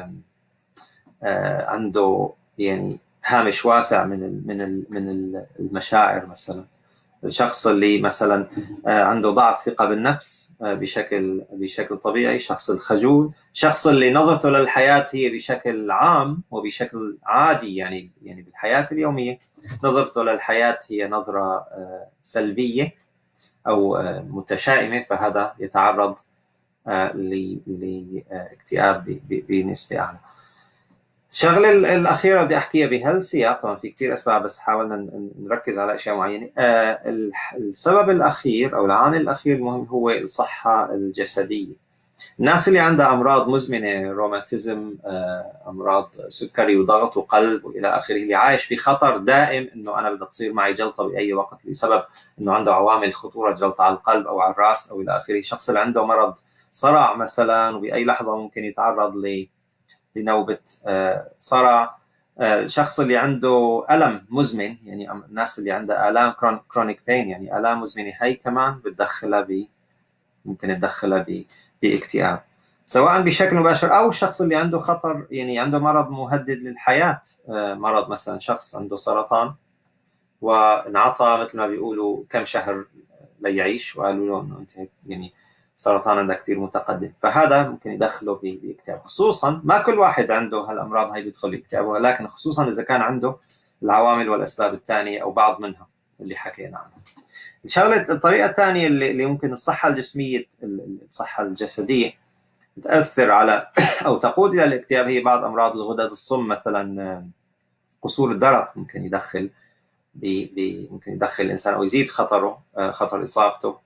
آآ عنده يعني هامش واسع من ال من ال من المشاعر. مثلا الشخص اللي مثلا عنده ضعف ثقة بالنفس بشكل بشكل طبيعي، شخص الخجول، شخص اللي نظرته للحياة هي بشكل عام وبشكل عادي، يعني يعني بالحياة اليومية نظرته للحياة هي نظرة سلبية أو متشائمة، فهذا يتعرض لاكتئاب بنسبة أعلى. الشغله الاخيره بدي احكيها بهالسياق، طبعا في كثير اسباب بس حاولنا نركز على اشياء معينه. آه السبب الاخير او العامل الاخير المهم هو الصحه الجسديه. الناس اللي عندها امراض مزمنه، روماتيزم، آه امراض سكري وضغط وقلب والى اخره، اللي عايش في خطر دائم انه انا بدها تصير معي جلطه باي وقت بسبب انه عنده عوامل خطوره، جلطه على القلب او على الراس او الى اخره. الشخص اللي عنده مرض صرع مثلا وباي لحظه ممكن يتعرض ل لنوبة صرع. الشخص اللي عنده ألم مزمن، يعني الناس اللي عندها آلام كرونيك بين، يعني آلام مزمنة، هي كمان بتدخلها ب ممكن تدخلها باكتئاب سواء بشكل مباشر أو الشخص اللي عنده خطر، يعني عنده مرض مهدد للحياة، مرض مثلا شخص عنده سرطان وانعطى مثل ما بيقولوا كم شهر ليعيش وقالوا له انه انت يعني سرطان عندك كثير متقدم، فهذا ممكن يدخله باكتئاب. خصوصا ما كل واحد عنده هالامراض هاي بيدخل باكتئاب، ولكن خصوصا اذا كان عنده العوامل والاسباب الثانيه او بعض منها اللي حكينا عنها. الشغله الطريقه الثانيه اللي, اللي ممكن الصحه الجسميه الصحه الجسديه تاثر على او تقود الى الاكتئاب هي بعض امراض الغدد الصم، مثلا قصور الدرق ممكن يدخل بي بي ممكن يدخل الانسان او يزيد خطره خطر اصابته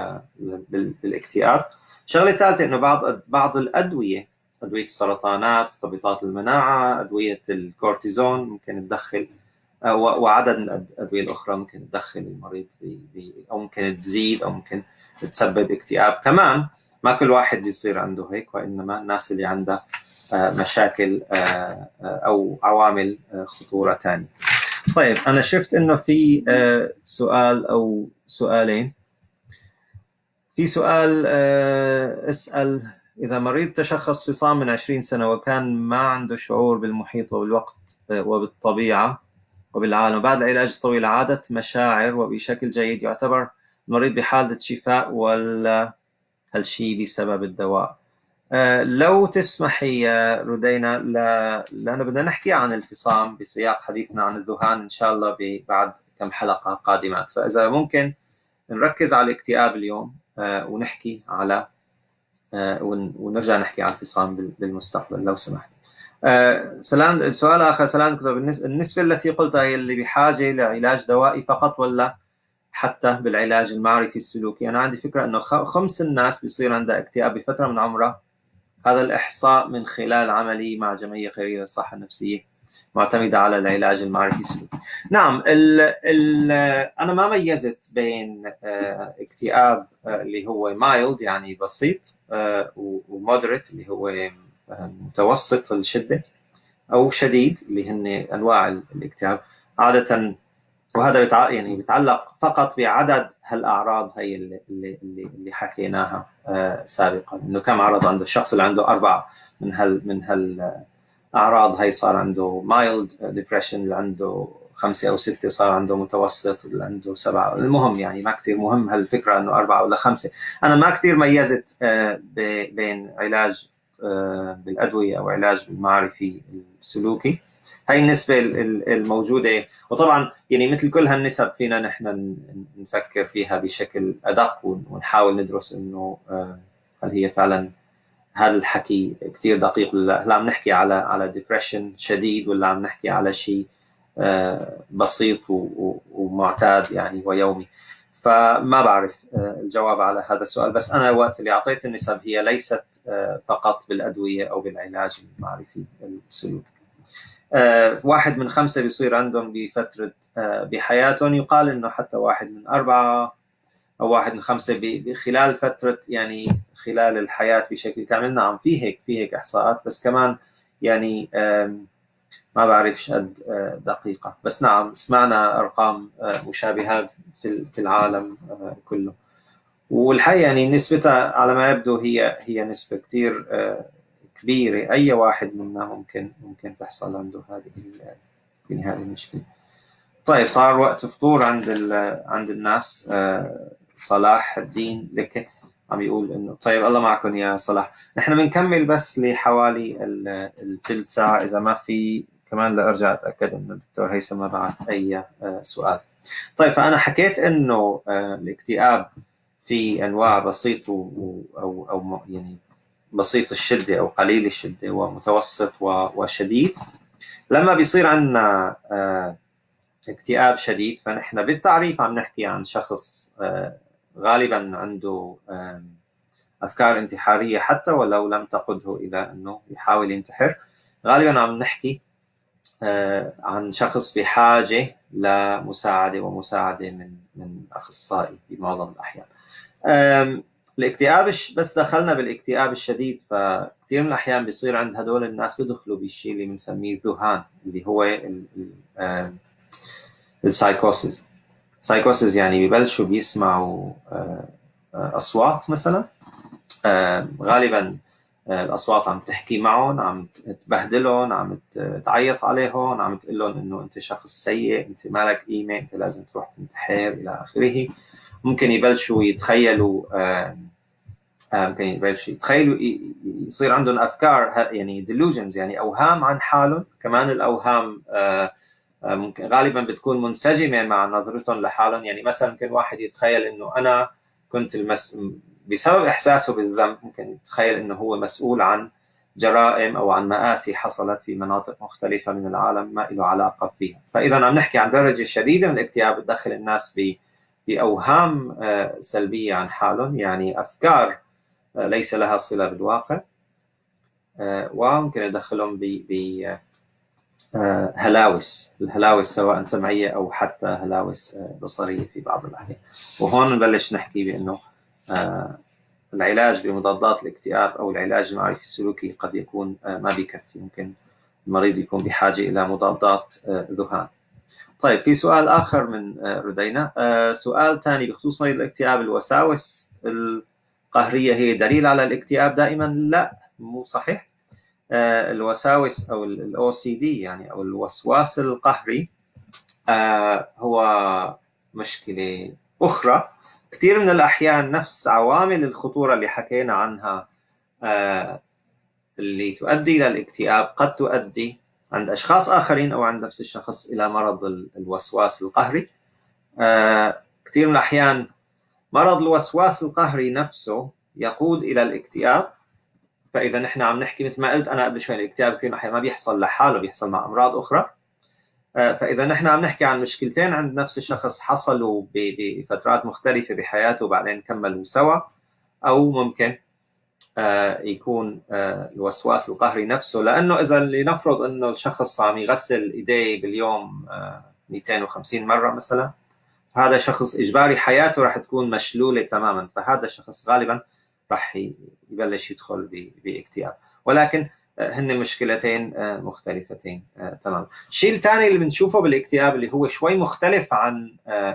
بالاكتئاب. الشغله الثالثه انه بعض بعض الادويه، ادويه السرطانات، مثبطات المناعه، ادويه الكورتيزون ممكن تدخل، وعدد من الادويه الاخرى ممكن تدخل المريض بي او ممكن تزيد او ممكن تسبب اكتئاب. كمان ما كل واحد يصير عنده هيك، وانما الناس اللي عندها مشاكل او عوامل خطوره ثانيه. طيب انا شفت انه في سؤال او سؤالين. في سؤال اسال إذا مريض تشخص فصام من عشرين سنة وكان ما عنده شعور بالمحيط وبالوقت وبالطبيعة وبالعالم، وبعد العلاج الطويل عادت مشاعر وبشكل جيد، يعتبر المريض بحالة شفاء ولا هالشيء بسبب الدواء؟ أه لو تسمحي يا رودينا، لأنه بدنا نحكي عن الفصام بسياق حديثنا عن الذهان إن شاء الله بعد كم حلقة قادمات، فإذا ممكن نركز على الاكتئاب اليوم أه ونحكي على أه ونرجع نحكي عن الفصام بالمستقبل لو سمحت. أه سلام. السؤال آخر، سلام دكتور، النسبة التي قلتها هي اللي بحاجة لعلاج دوائي فقط ولا حتى بالعلاج المعرفي السلوكي؟ أنا عندي فكرة أنه خمس الناس بيصير عندها اكتئاب بفترة من عمرها، هذا الإحصاء من خلال عملي مع جمعية خيرية للصحة النفسية معتمدة على العلاج المعرفي السلوكي. نعم، ال ال أنا ما ميزت بين اكتئاب اللي هو مايلد يعني بسيط ومودريت اللي هو متوسط الشدة أو شديد اللي هن أنواع الاكتئاب عادة، وهذا بتع... يعني بيتعلق فقط بعدد هالأعراض هي اللي اللي اللي حكيناها آه سابقا، إنه كم عرض عند الشخص اللي عنده أربعة من هال من هالأعراض هي صار عنده mild depression، اللي عنده خمسة أو ستة صار عنده متوسط، اللي عنده سبعة. المهم يعني ما كتير مهم هالفكرة إنه أربعة ولا خمسة. أنا ما كتير ميزت آه بين علاج بالأدوية أو علاج بالمعرفي السلوكي. هاي النسبة الموجودة، وطبعا يعني مثل كل هالنسب فينا نحن نفكر فيها بشكل أدق ونحاول ندرس إنه هل هي فعلا هذا الحكي كتير دقيق ولا لا. هل عم نحكي على على ديبريشن شديد ولا عم نحكي على شيء بسيط ومعتاد يعني ويومي؟ فما بعرف الجواب على هذا السؤال، بس أنا وقت اللي أعطيت النسب هي ليست فقط بالأدوية أو بالعلاج المعرفي السلوكي. واحد من خمسة بيصير عندهم بفترة بحياتهم، يقال إنه حتى واحد من أربعة أو واحد من خمسة خلال فترة يعني خلال الحياة بشكل كامل. نعم في هيك في هيك إحصاءات، بس كمان يعني ما بعرف قد دقيقة، بس نعم سمعنا أرقام مشابهة في العالم كله. والحقيقة يعني نسبتها على ما يبدو هي هي نسبة كتير كبيرة. أي واحد منا ممكن ممكن تحصل عنده هذه يعني هذه المشكلة. طيب صار وقت فطور عند عند الناس. صلاح الدين لك عم يقول انه طيب الله معكم يا صلاح، نحن بنكمل بس لحوالي الثلث ساعة اذا ما في كمان لارجع اتاكد انه الدكتور هيثم ما بعث اي سؤال. طيب فانا حكيت انه الاكتئاب في انواع بسيط او او يعني بسيط الشده او قليل الشده ومتوسط وشديد. لما بيصير عندنا اكتئاب شديد فنحن بالتعريف عم نحكي عن شخص غالبا عنده أفكار انتحارية حتى ولو لم تقده إلى أنه يحاول ينتحر. غالبا عم نحكي عن شخص بحاجة لمساعدة ومساعدة من من أخصائي في معظم الأحيان. الاكتئاب بس دخلنا بالاكتئاب الشديد فكثير من الأحيان بيصير عند هدول الناس بيدخلوا بالشيء اللي بنسميه الذهان اللي هو السايكوسيس. سايكوسيس يعني بيبلشوا بيسمعوا أصوات مثلا، غالبا الأصوات عم تحكي معهم، عم تبهدلهم، عم تعيط عليهم، عم تقول لهم إنه أنت شخص سيء، أنت مالك قيمة، أنت لازم تروح تنتحر إلى آخره. ممكن يبلشوا يتخيلوا ممكن يبلشوا يتخيلوا يصير عندهم أفكار يعني delusions يعني أوهام عن حالهم. كمان الأوهام ممكن غالبا بتكون منسجمة مع نظرتهم لحالهم. يعني مثلا ممكن واحد يتخيل إنه أنا كنت المس... بسبب إحساسه بالذنب ممكن يتخيل إنه هو مسؤول عن جرائم أو عن مآسي حصلت في مناطق مختلفة من العالم ما له علاقة فيها. فإذا عم نحكي عن درجة شديدة من الاكتئاب بتدخل الناس ب... بأوهام سلبية عن حالهم، يعني أفكار ليس لها صلة بالواقع، وممكن يدخلهم ب... ب... هلاوس. الهلاوس سواء سمعية أو حتى هلاوس بصرية في بعض الأحيان. وهون نبلش نحكي بأنه العلاج بمضادات الاكتئاب أو العلاج المعرفي السلوكي قد يكون ما بيكفي، ممكن المريض يكون بحاجة إلى مضادات ذهان. طيب في سؤال آخر من ردينا، سؤال ثاني بخصوص مريض الاكتئاب، الوساوس القهرية هي دليل على الاكتئاب دائما؟ لا مو صحيح. الوساوس أو ال أو سي دي يعني أو الوسواس القهري هو مشكلة أخرى. كثير من الأحيان نفس عوامل الخطورة اللي حكينا عنها اللي تؤدي إلى الاكتئاب قد تؤدي عند أشخاص آخرين أو عند نفس الشخص إلى مرض الوسواس القهري. كثير من الأحيان مرض الوسواس القهري نفسه يقود إلى الاكتئاب. فإذا نحن عم نحكي مثل ما قلت أنا قبل شوي، الاكتئاب كثير أحيانا ما بيحصل لحاله، بيحصل مع أمراض أخرى. فإذا نحن عم نحكي عن مشكلتين عند نفس الشخص حصلوا بفترات مختلفة بحياته وبعدين كملوا سوا، أو ممكن يكون الوسواس القهري نفسه. لأنه إذا لنفرض أنه الشخص عم يغسل إيديه باليوم مئتين وخمسين مرة مثلا، هذا شخص إجباري حياته راح تكون مشلولة تماما، فهذا الشخص غالبا راح يبلش يدخل باكتئاب. ولكن هن مشكلتين مختلفتين تماما. الشيء الثاني اللي بنشوفه بالاكتئاب اللي هو شوي مختلف عن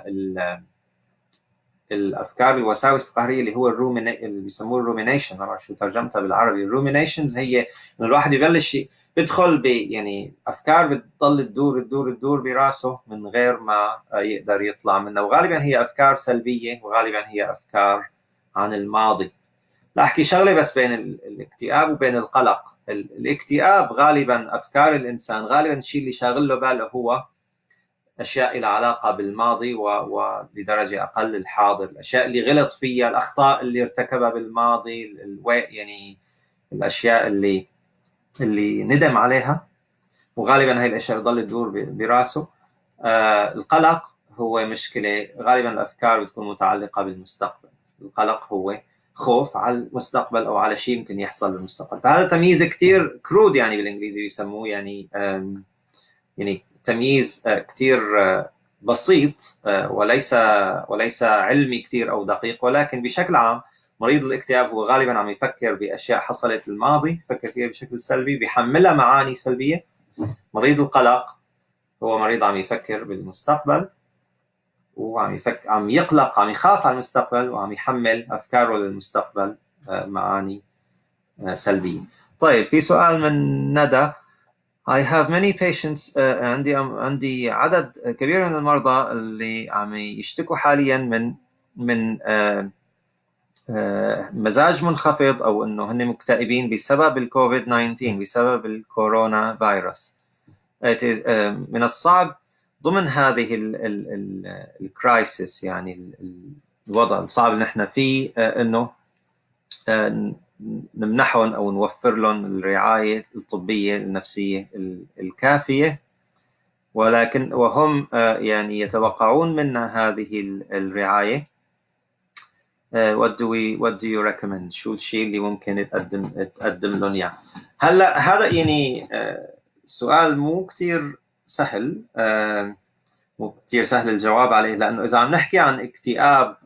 الافكار الوساوس القهريه اللي هو الرومينا اللي بيسموه الرومينيشن، ما بعرف شو ترجمتها بالعربي. الرومينيشنز هي انه الواحد يبلش بيدخل ب يعني افكار بتضل تدور تدور تدور براسه من غير ما يقدر يطلع منها، وغالبا هي افكار سلبيه وغالبا هي افكار عن الماضي. لا أحكي شغلة بس بين الاكتئاب وبين القلق. الاكتئاب غالبا أفكار الإنسان غالبا الشيء اللي شاغل له باله هو أشياء لها علاقة بالماضي وبدرجة أقل الحاضر، الأشياء اللي غلط فيها، الأخطاء اللي ارتكبها بالماضي، يعني الأشياء اللي اللي ندم عليها، وغالبا هاي الأشياء بتضل تدور براسه. آه القلق هو مشكلة، غالبا الأفكار بتكون متعلقة بالمستقبل. القلق هو خوف على المستقبل أو على شيء يمكن يحصل بالمستقبل. فهذا تمييز كتير كرود يعني بالإنجليزي بيسموه، يعني يعني تمييز كتير بسيط وليس وليس علمي كتير أو دقيق، ولكن بشكل عام مريض الاكتئاب هو غالبا عم يفكر بأشياء حصلت بالماضي، يفكر فيها بشكل سلبي، بيحملها معاني سلبية. مريض القلق هو مريض عم يفكر بالمستقبل، وعم يفكر عم يقلق، عم يخاف على المستقبل، وعم يحمل أفكاره للمستقبل معاني سلبية. طيب في سؤال من ندى. I have many patients. uh, عندي عندي عدد كبير من المرضى اللي عم يشتكوا حاليا من من uh, uh, مزاج منخفض، أو إنه هن مكتئبين بسبب الكوفيد تسعة عشر، بسبب الكورونا فيروس. It is, uh, من الصعب ضمن هذه الكرايسيس، يعني الوضع الصعب اللي نحن فيه، uh, إنه uh, نمنحهم أو نوفر لهم الرعاية الطبية النفسية الكافية، ولكن وهم يعني يتوقعون منا هذه الرعاية. what do we what do you recommend؟ شو الشيء اللي ممكن تقدم تقدم لهم إياه؟ هلا هذا يعني سؤال مو كتير سهل، مو كتير سهل الجواب عليه، لأنه إذا عم نحكي عن اكتئاب،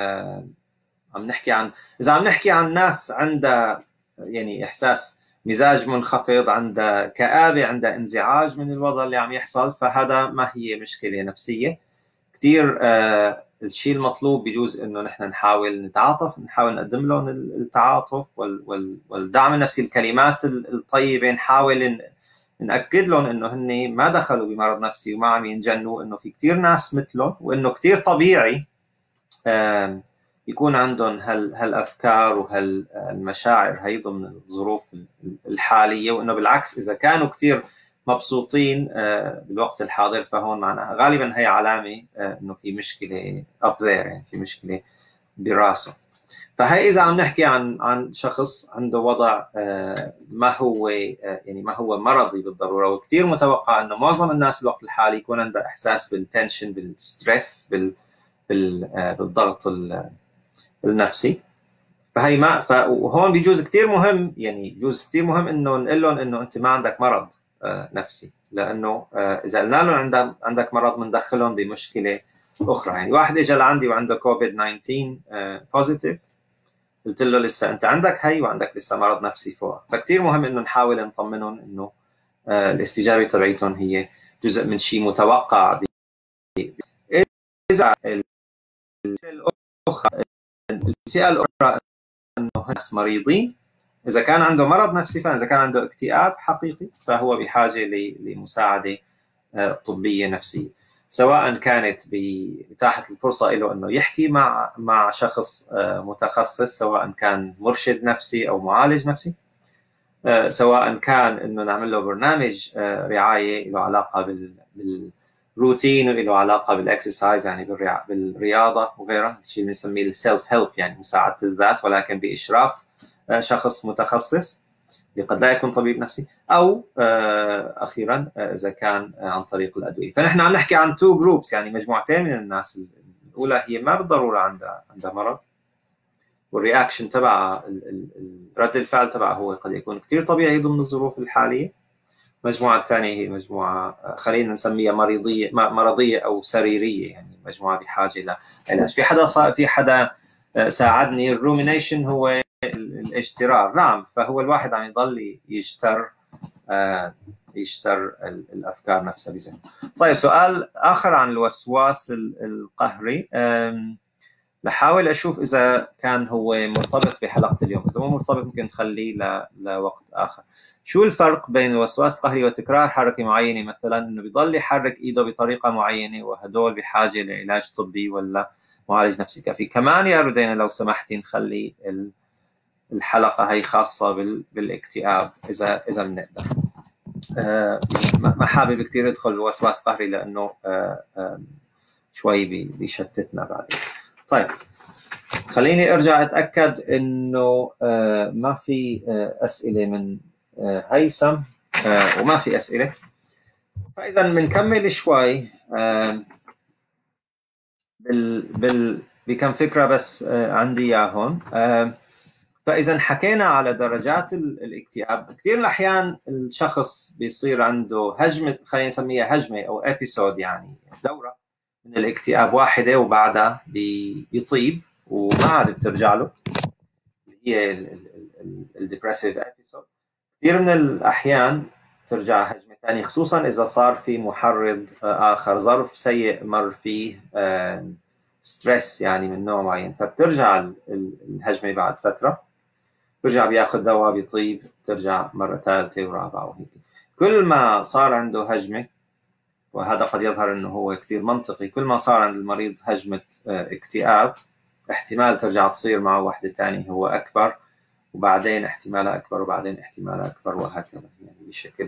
عم نحكي عن إذا عم نحكي عن ناس عندها يعني إحساس مزاج منخفض، عندها كآبة، عندها انزعاج من الوضع اللي عم يحصل، فهذا ما هي مشكلة نفسية كتير. آه الشيء المطلوب بيجوز إنه نحن نحاول نتعاطف، نحاول نقدم لهم التعاطف وال وال والدعم النفسي، الكلمات الطيبة، نحاول نأكد لهم إنه هن ما دخلوا بمرض نفسي وما عم ينجنوا، إنه في كتير ناس مثلهم، وإنه كتير طبيعي آه يكون عندهم هال هالافكار وهالمشاعر هي ضمن الظروف الحاليه، وانه بالعكس اذا كانوا كثير مبسوطين بالوقت الحاضر فهون معناها غالبا هي علامه انه في مشكله up there، يعني في مشكله براسه. فهي اذا عم نحكي عن عن شخص عنده وضع ما هو يعني ما هو مرضي بالضروره، وكثير متوقع انه معظم الناس بالوقت الحالي يكون عندها احساس بالتنشن، بالستريس، بال بالضغط النفسي. فهي ما ف... وهون بيجوز كتير مهم، يعني بيجوز كتير مهم انه نقول لهم انه انت ما عندك مرض آه نفسي، لانه آه اذا قلنا لهم عندك عندك مرض بندخلهم بمشكله اخرى. يعني واحد اجى لعندي وعنده كوفيد تسعة عشر بوزيتيف، آه قلت له لسه انت عندك هي وعندك لسه مرض نفسي فوق، فكتير مهم انه نحاول نطمنهم انه آه الاستجابه تبعيتهم هي جزء من شيء متوقع. اذا الأخرى الفئة الأخرى أنه ناس مريضين، إذا كان عنده مرض نفسي، فإذا كان عنده اكتئاب حقيقي فهو بحاجة لمساعدة طبية نفسية، سواء كانت بإتاحة الفرصة له أنه يحكي مع مع شخص متخصص، سواء كان مرشد نفسي أو معالج نفسي، سواء كان أنه نعمل له برنامج رعاية له علاقة بال روتين وله علاقه بالاكسرسايز، يعني بالرياضه وغيرها، الشيء اللي بنسميه السيلف هيلب، يعني مساعده الذات، ولكن باشراف شخص متخصص اللي قد لا يكون طبيب نفسي، او اخيرا اذا كان عن طريق الادويه. فنحن عم نحكي عن تو جروبس، يعني مجموعتين من الناس. الاولى هي ما بالضروره عندها عندها مرض، والرياكشن تبعها، رد الفعل تبعها هو قد يكون كثير طبيعي ضمن الظروف الحاليه. المجموعة الثانية هي مجموعة خلينا نسميها مريضية مرضية أو سريرية، يعني مجموعة بحاجة لعلاج. في حدا صار في حدا ساعدني، الرومينيشن هو الاجترار، نعم، فهو الواحد عم يضل يجتر يجتر الأفكار نفسها بذهنه. طيب سؤال آخر عن الوسواس القهري، لحاول أشوف إذا كان هو مرتبط بحلقة اليوم، إذا مو مرتبط ممكن نخليه لوقت آخر. شو الفرق بين الوسواس القهري وتكرار حركة معينة، مثلا إنه بيضل يحرك إيده بطريقة معينة وهدول بحاجة لعلاج طبي ولا معالج نفسي كافي؟ كمان يا رودينا لو سمحتي نخلي الحلقة هي خاصة بالاكتئاب إذا إذا بنقدر. ما حابب كثير ادخل الوسواس القهري لأنه شوي بيشتتنا بعدين. طيب خليني ارجع اتاكد انه ما في اسئله من هيثم وما في اسئله، فاذا بنكمل شوي بال بال بكم فكره بس عندي اياهم. فاذا حكينا على درجات الاكتئاب، كثير الاحيان الشخص بيصير عنده هجمه، خلينا نسميها هجمه او ابيسود، يعني دوره من الاكتئاب واحده وبعدها بيطيب وما عاد بترجع له، هي الديبرسيف ابيسود. كثير من الاحيان ترجع هجمه ثانيه، خصوصا اذا صار في محرض اخر، ظرف سيء مر فيه ستريس يعني من نوع معين، فبترجع الهجمه بعد فتره، برجع بياخذ دواء بيطيب، ترجع مره ثالثه ورابعه وهيك. كل ما صار عنده هجمه، وهذا قد يظهر انه هو كثير منطقي، كل ما صار عند المريض هجمه اكتئاب، احتمال ترجع تصير معه واحده ثانيه هو اكبر، وبعدين احتمالها اكبر، وبعدين احتمالها اكبر، وهكذا يعني بشكل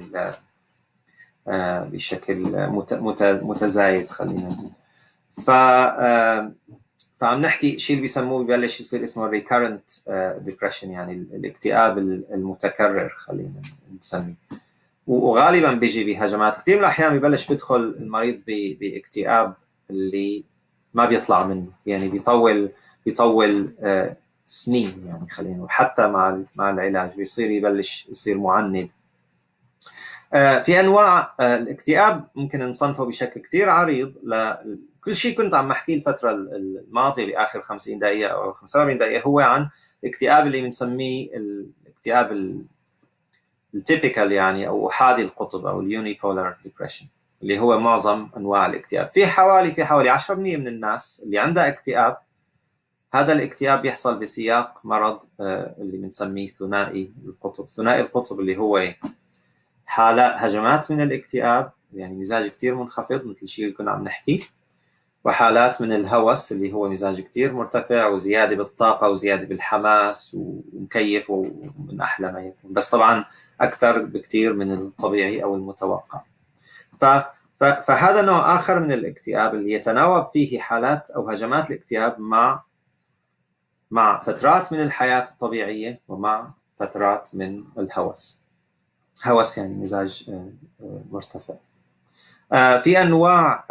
بشكل متزايد خلينا نقول. ف فعم نحكي شيء اللي بيسموه ببلش يصير اسمه recurrent depression، يعني الاكتئاب المتكرر خلينا نسميه، وغالبا بيجي بهجمات. كثير من الاحيان ببلش بيدخل المريض باكتئاب اللي ما بيطلع منه، يعني بيطول بيطول سنين، يعني خلينا نقول حتى مع مع العلاج بيصير يبلش يصير معند. في انواع الاكتئاب ممكن نصنفه بشكل كثير عريض. كل شيء كنت عم احكيه الفتره الماضيه باخر خمسين دقيقه او خمسة وأربعين دقيقه هو عن الاكتئاب اللي بنسميه الاكتئاب التيبيكال، يعني او احادي القطب او اليوني بولار ديبريشن، اللي هو معظم انواع الاكتئاب. في حوالي في حوالي عشرة بالمئة من الناس اللي عندها اكتئاب، هذا الاكتئاب بيحصل بسياق مرض اللي بنسميه ثنائي القطب. ثنائي القطب اللي هو حالات هجمات من الاكتئاب، يعني مزاج كتير منخفض مثل الشيء اللي كنا عم نحكيه، وحالات من الهوس اللي هو مزاج كتير مرتفع وزيادة بالطاقة وزيادة بالحماس ومكيف ومن أحلى ما يكون، بس طبعا أكثر بكتير من الطبيعي أو المتوقع. ف فهذا نوع آخر من الاكتئاب اللي يتناوب فيه حالات أو هجمات الاكتئاب مع مع فترات من الحياة الطبيعية ومع فترات من الهوس. هوس يعني مزاج مرتفع. في أنواع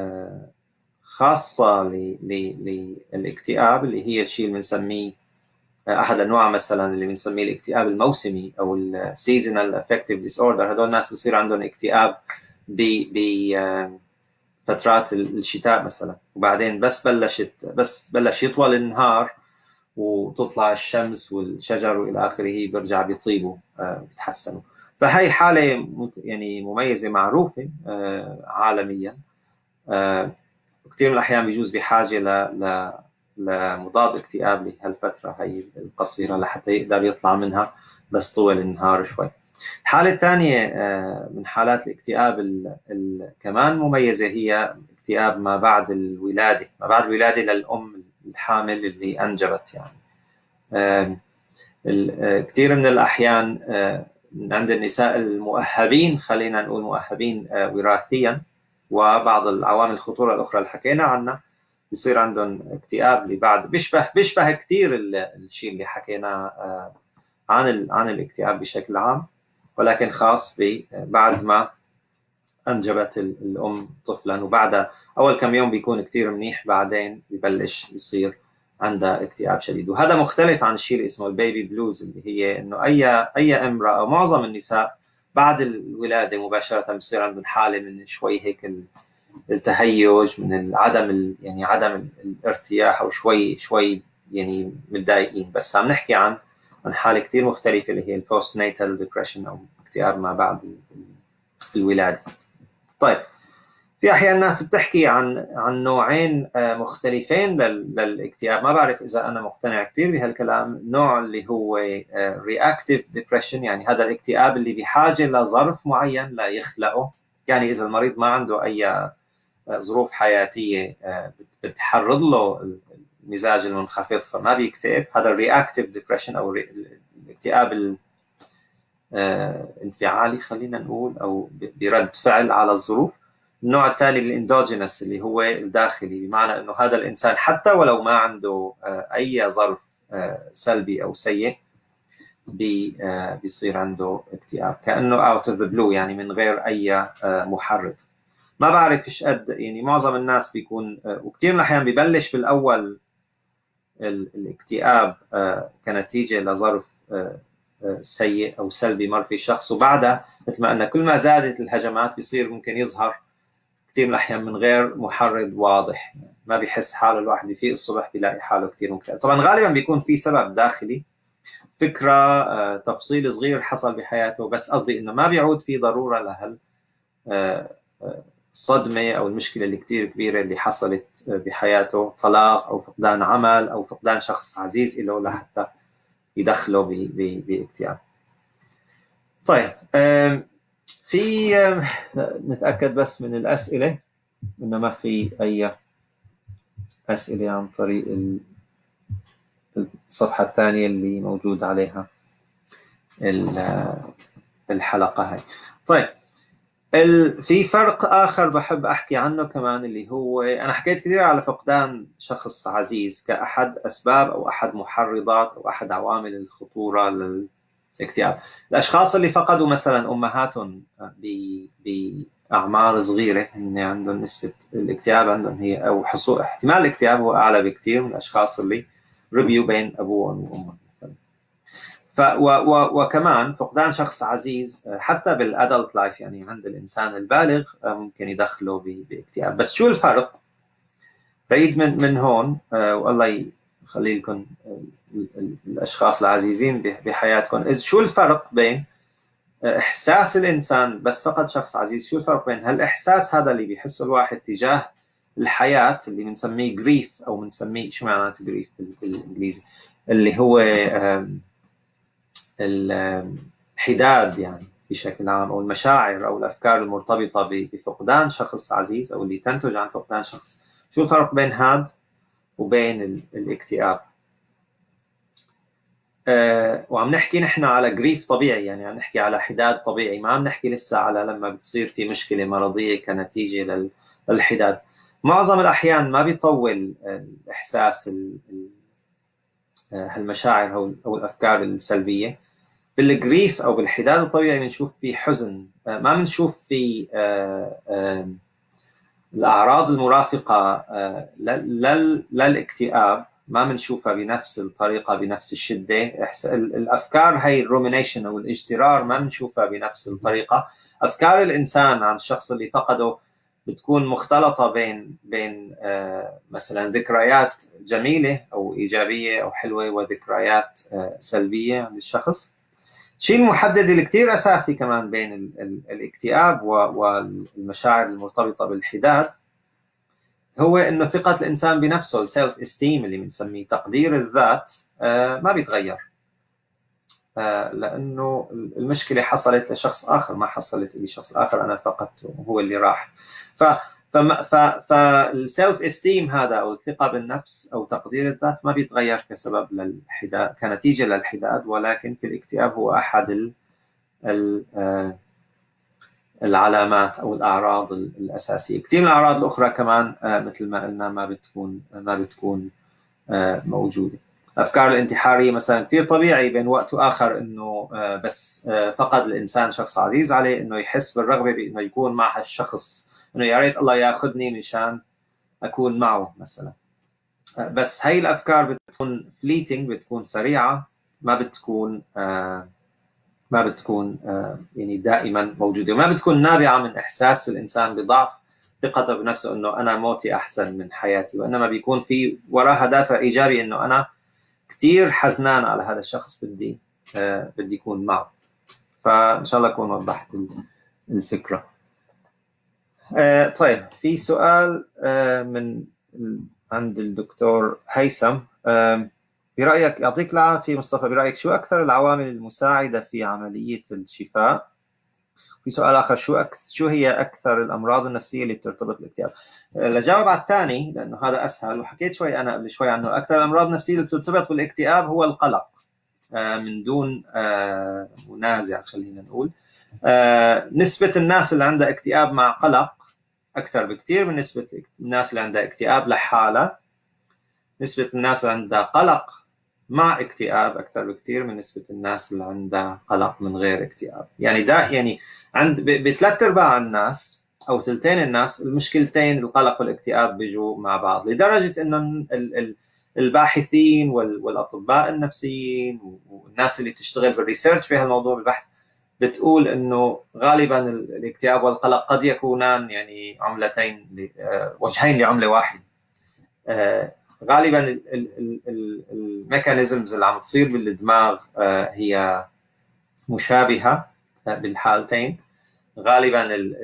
خاصة للاكتئاب اللي هي الشيء اللي بنسميه أحد الأنواع مثلا اللي بنسميه الاكتئاب الموسمي أو ال seasonal affective disorder. هذول الناس بصير عندهم اكتئاب بفترات الشتاء مثلا، وبعدين بس بلشت بس بلش يطول النهار وتطلع الشمس والشجر والى اخره بيرجع بيطيبوا بيتحسنوا. فهي حاله يعني مميزه معروفه عالميا. كثير من الاحيان بيجوز بحاجه ل لمضاد اكتئاب لهالفتره هي القصيره لحتى يقدر يطلع منها، بس طول النهار شوي. الحاله الثانيه من حالات الاكتئاب ال كمان مميزه هي اكتئاب ما بعد الولاده، ما بعد الولاده للام الحامل اللي انجبت. يعني كثير من الاحيان عند النساء المؤهبين، خلينا نقول مؤهبين وراثيا وبعض العوامل الخطوره الاخرى اللي حكينا عنها، بيصير عندهم اكتئاب اللي بعد بيشبه بيشبه كثير الشيء اللي حكيناه عن عن الاكتئاب بشكل عام، ولكن خاص بعد ما انجبت الام طفلا، وبعدها اول كم يوم بيكون كثير منيح، بعدين ببلش يصير عندها اكتئاب شديد. وهذا مختلف عن الشيء اللي اسمه البيبي بلوز، اللي هي انه اي اي امراه او معظم النساء بعد الولاده مباشره بصير عندهم حاله من شوي هيك التهيج، من عدم يعني عدم الارتياح، او شوي شوي يعني متضايقين. بس عم نحكي عن عن حاله كثير مختلفه اللي هي البوست ناتال ديبريشن او اكتئاب ما بعد الولاده. طيب في احيانا ناس بتحكي عن عن نوعين مختلفين للاكتئاب، ما بعرف اذا انا مقتنع كثير بهالكلام. نوع اللي هو رياكتيف ديبريشن، يعني هذا الاكتئاب اللي بحاجه لظرف معين لا يخلقه، يعني اذا المريض ما عنده اي ظروف حياتيه بتحرض له المزاج المنخفض فما بيكتئب. هذا الرياكتيف ديبريشن أو الاكتئاب الانفعالي خلينا نقول، أو برد فعل على الظروف. النوع الثاني الاندوجينس اللي هو الداخلي، بمعنى أنه هذا الإنسان حتى ولو ما عنده أي ظرف سلبي أو سيء بي بيصير عنده اكتئاب كأنه out of the blue، يعني من غير أي محرك. ما بعرف إيش قد يعني معظم الناس بيكون، وكثير من الأحيان ببلش بالأول الاكتئاب كنتيجة لظرف سيء أو سلبي مر في الشخص، وبعدها مثل ما قلنا كل ما زادت الهجمات بيصير ممكن يظهر كثير من الأحيان من غير محرض واضح، يعني ما بيحس حاله الواحد بيفيق الصبح بيلاقي حاله كثير مكتئب. طبعا غالبا بيكون في سبب داخلي، فكرة تفصيل صغير حصل بحياته، بس قصدي إنه ما بيعود في ضرورة لهال الصدمة أو المشكلة اللي كتير كبيرة اللي حصلت بحياته، طلاق أو فقدان عمل أو فقدان شخص عزيز له لحتى يدخله باكتئاب. طيب في نتأكد بس من الأسئلة إنه ما في أي أسئلة عن طريق الصفحة الثانية اللي موجود عليها الحلقة هاي. طيب في فرق آخر بحب أحكي عنه كمان، اللي هو أنا حكيت كثير على فقدان شخص عزيز كأحد أسباب أو أحد محرضات أو أحد عوامل الخطورة للاكتئاب. الأشخاص اللي فقدوا مثلا أمهاتهم بأعمار صغيرة إن عندهم نسبة الاكتئاب عندهم هي أو حصول احتمال الاكتئاب هو أعلى بكثير من الأشخاص اللي ربيوا بين أبوهم وأمهم. ف و و وكمان فقدان شخص عزيز حتى بالادلت لايف، يعني عند الانسان البالغ ممكن يدخله باكتئاب. بس شو الفرق؟ بعيد من من هون، والله يخلي لكم الاشخاص العزيزين بحياتكم، إذ شو الفرق بين احساس الانسان بس فقد شخص عزيز؟ شو الفرق بين هالاحساس هذا اللي بيحسه الواحد تجاه الحياه اللي بنسميه جريف، او بنسميه شو معناته جريف بالانجليزي، اللي هو الحداد يعني بشكل عام، أو المشاعر أو الأفكار المرتبطة بفقدان شخص عزيز أو اللي تنتج عن فقدان شخص. شو الفرق بين هاد وبين الاكتئاب؟ أه وعم نحكي نحن على جريف طبيعي، يعني عم نحكي على حداد طبيعي، ما عم نحكي لسه على لما بتصير في مشكلة مرضية كنتيجة للحداد. معظم الأحيان ما بيطول الإحساس هالمشاعر أو الأفكار السلبية. بالجريف او بالحداد الطبيعي بنشوف في حزن، ما بنشوف في الاعراض المرافقه للاكتئاب، ما بنشوفها بنفس الطريقه بنفس الشده. الافكار هي الرومينيشن او الاجترار ما بنشوفها بنفس الطريقه. افكار الانسان عن الشخص اللي فقده بتكون مختلطه بين بين مثلا ذكريات جميله او ايجابيه او حلوه وذكريات سلبيه عند الشخص. الشيء المحدد اللي كتير أساسي كمان بين ال ال الاكتئاب والمشاعر المرتبطة بالحداد هو إنه ثقة الإنسان بنفسه، السيلف استيم اللي بنسميه تقدير الذات، آه ما بيتغير، آه لأنه المشكلة حصلت لشخص آخر، ما حصلت لشخص آخر أنا فقدته هو اللي راح. ف فالسيلف استيم هذا او الثقه بالنفس او تقدير الذات ما بيتغير كسبب للحداد كنتيجه للحداد، ولكن في الاكتئاب هو احد ال ال العلامات او الاعراض الاساسيه. كثير من الاعراض الاخرى كمان مثل ما قلنا ما بتكون ما بتكون موجوده. الافكار الانتحاريه مثلا كثير طبيعي بين وقت واخر انه بس فقد الانسان شخص عزيز عليه انه يحس بالرغبه بانه يكون مع هالشخص، انه يا ريت الله ياخذني مشان اكون معه مثلا. بس هي الافكار بتكون فليتنج، بتكون سريعه، ما بتكون آه ما بتكون آه يعني دائما موجوده، وما بتكون نابعه من احساس الانسان بضعف ثقته بنفسه انه انا موتي احسن من حياتي، وانما بيكون في وراها دافع ايجابي انه انا كثير حزنان على هذا الشخص، بدي آه بدي يكون معه. فان شاء الله اكون وضحت الفكره. آه طيب في سؤال آه من عند الدكتور هيثم، آه برأيك، يعطيك العافية مصطفى، برأيك شو أكثر العوامل المساعدة في عملية الشفاء في سؤال آخر، شو أكثر شو هي أكثر الأمراض النفسية اللي بترتبط بالاكتئاب؟ لجاوب على الثاني لأنه هذا أسهل، وحكيت شوي أنا قبل شوي عنه. أكثر الأمراض النفسية اللي بترتبط بالاكتئاب هو القلق، من دون منازع خلينا نقول. نسبة الناس اللي عندها اكتئاب مع قلق أكثر بكثير من نسبة الناس اللي عندها اكتئاب لحالة. نسبة الناس اللي عندها قلق مع اكتئاب أكثر بكثير من نسبة الناس اللي عندها قلق من غير اكتئاب. يعني ده يعني عند بثلاث أرباع الناس أو ثلثين الناس المشكلتين القلق والاكتئاب بيجوا مع بعض، لدرجة إنه الباحثين والأطباء النفسيين والناس اللي بتشتغل بالريسيرش في هالموضوع بالبحث بتقول إنه غالبا الاكتئاب والقلق قد يكونان يعني عملتين وجهين لعملة واحدة. غالبا الميكانيزمز اللي عم تصير بالدماغ هي مشابهة بالحالتين. غالبا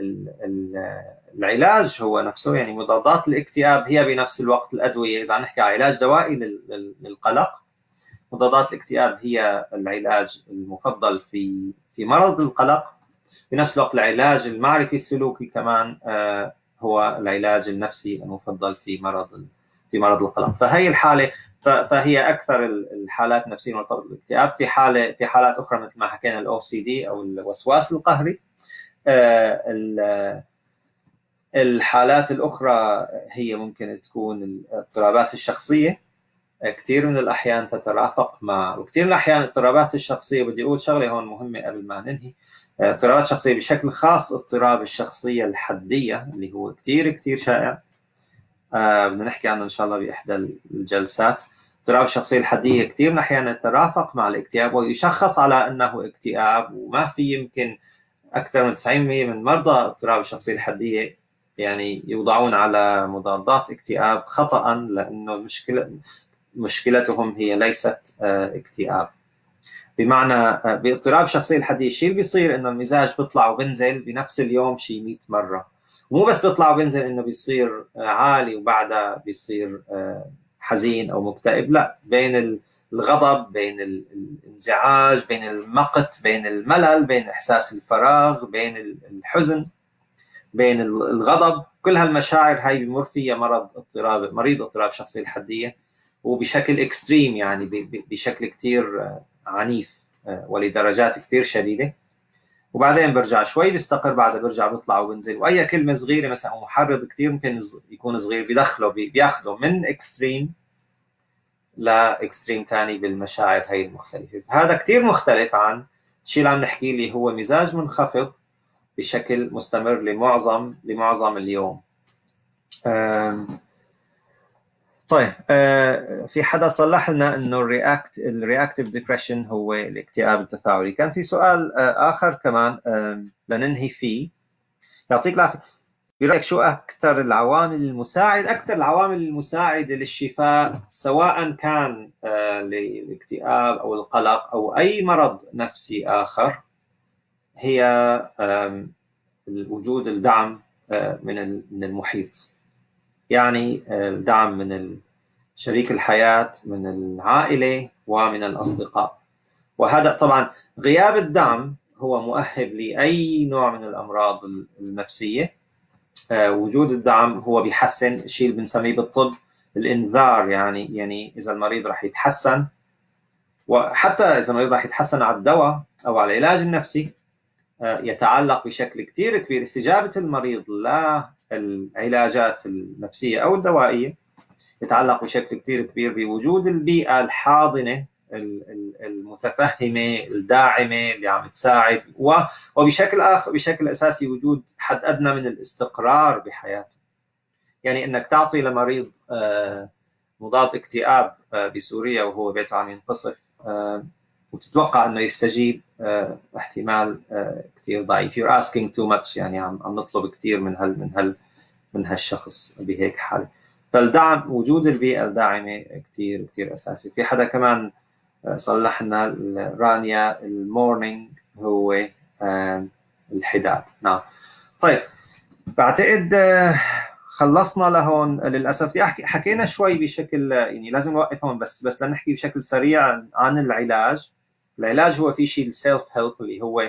العلاج هو نفسه، يعني مضادات الاكتئاب هي بنفس الوقت الأدوية. إذا نحكي عن علاج دوائي للقلق، مضادات الاكتئاب هي العلاج المفضل في في مرض القلق. بنفس الوقت العلاج المعرفي السلوكي كمان هو العلاج النفسي المفضل في مرض في مرض القلق. فهي الحالة فهي أكثر الحالات النفسية مرتبطة بالاكتئاب. في حالة في حالات أخرى مثل ما حكينا الأو سي دي أو الوسواس القهري. الحالات الأخرى هي ممكن تكون الاضطرابات الشخصية، كثير من الأحيان تترافق مع، وكثير من الأحيان الاضطرابات الشخصية، بدي أقول شغلة هون مهمة قبل ما ننهي. اضطرابات الشخصية بشكل خاص اضطراب الشخصية الحدية اللي هو كثير كثير شائع، آه بدنا نحكي عنه إن شاء الله بإحدى الجلسات. اضطراب الشخصية الحدية كثير من الأحيان يترافق مع الاكتئاب ويشخص على أنه اكتئاب، وما في يمكن أكثر من تسعين بالمئة من مرضى اضطراب الشخصية الحدية يعني يوضعون على مضادات اكتئاب خطأ، لأنه المشكلة مشكلتهم هي ليست اكتئاب. بمعنى باضطراب الشخصية الحدية الشيء اللي بيصير إنه المزاج بيطلع وبنزل بنفس اليوم شيء مئة مرة، ومو بس بيطلع وبنزل إنه بيصير عالي وبعدها بيصير حزين أو مكتئب، لا، بين الغضب، بين الانزعاج، بين المقت، بين الملل، بين إحساس الفراغ، بين الحزن، بين الغضب، كل هالمشاعر هاي بمر فيها مرض اضطراب مريض اضطراب الشخصية الحدية، وبشكل اكستريم يعني بشكل كتير عنيف ولدرجات كتير شديدة. وبعدين برجع شوي بيستقر، بعدها برجع بيطلع وبنزل. واي كلمة صغيرة مثلا او محرض كتير ممكن يكون صغير بيدخله بياخده من اكستريم لاكستريم تاني بالمشاعر هاي المختلفة. هذا كتير مختلف عن الشيء اللي عم نحكيه اللي هو مزاج منخفض بشكل مستمر لمعظم لمعظم اليوم. طيب، في حدا صلح لنا انه الرياكت الرياكتيف ديبريشن هو الاكتئاب التفاعلي. كان في سؤال اخر كمان لننهي فيه، يعطيك العافيه. برأيك شو اكثر العوامل المساعد اكثر العوامل المساعده للشفاء، سواء كان للاكتئاب او القلق او اي مرض نفسي اخر؟ هي وجود الدعم من من المحيط، يعني الدعم من شريك الحياة، من العائلة، ومن الأصدقاء. وهذا طبعا غياب الدعم هو مؤهب لأي نوع من الأمراض النفسية. وجود الدعم هو بيحسن الشيء اللي بنسميه بالطب الإنذار، يعني يعني إذا المريض راح يتحسن، وحتى إذا المريض راح يتحسن على الدواء أو على العلاج النفسي، يتعلق بشكل كتير كبير استجابة المريض للعلاجات النفسية أو الدوائية، يتعلق بشكل كتير كبير بوجود البيئة الحاضنة المتفهمة الداعمة اللي عم تساعد، وبشكل آخر بشكل أساسي وجود حد أدنى من الاستقرار بحياته. يعني أنك تعطي لمريض مضاد اكتئاب بسوريا وهو بيته عم ينقصف وتتوقع أنه يستجيب، اه احتمال اه كتير ضعيف. You're asking too much، يعني عم عم نطلب كتير من هال من هال من هالشخص بهيك حالة. فالدعم، وجود البيئة الداعمة كتير كتير أساسي. في حدا كمان صلحنا رانيا المورنينج هو اه الحداد. نعم. طيب، بعتقد اه خلصنا لهون للأسف. حكينا شوي بشكل، يعني لازم نوقف هون، بس بس لنحكي بشكل سريع عن العلاج. العلاج هو في شيء السيلف هيلب اللي هو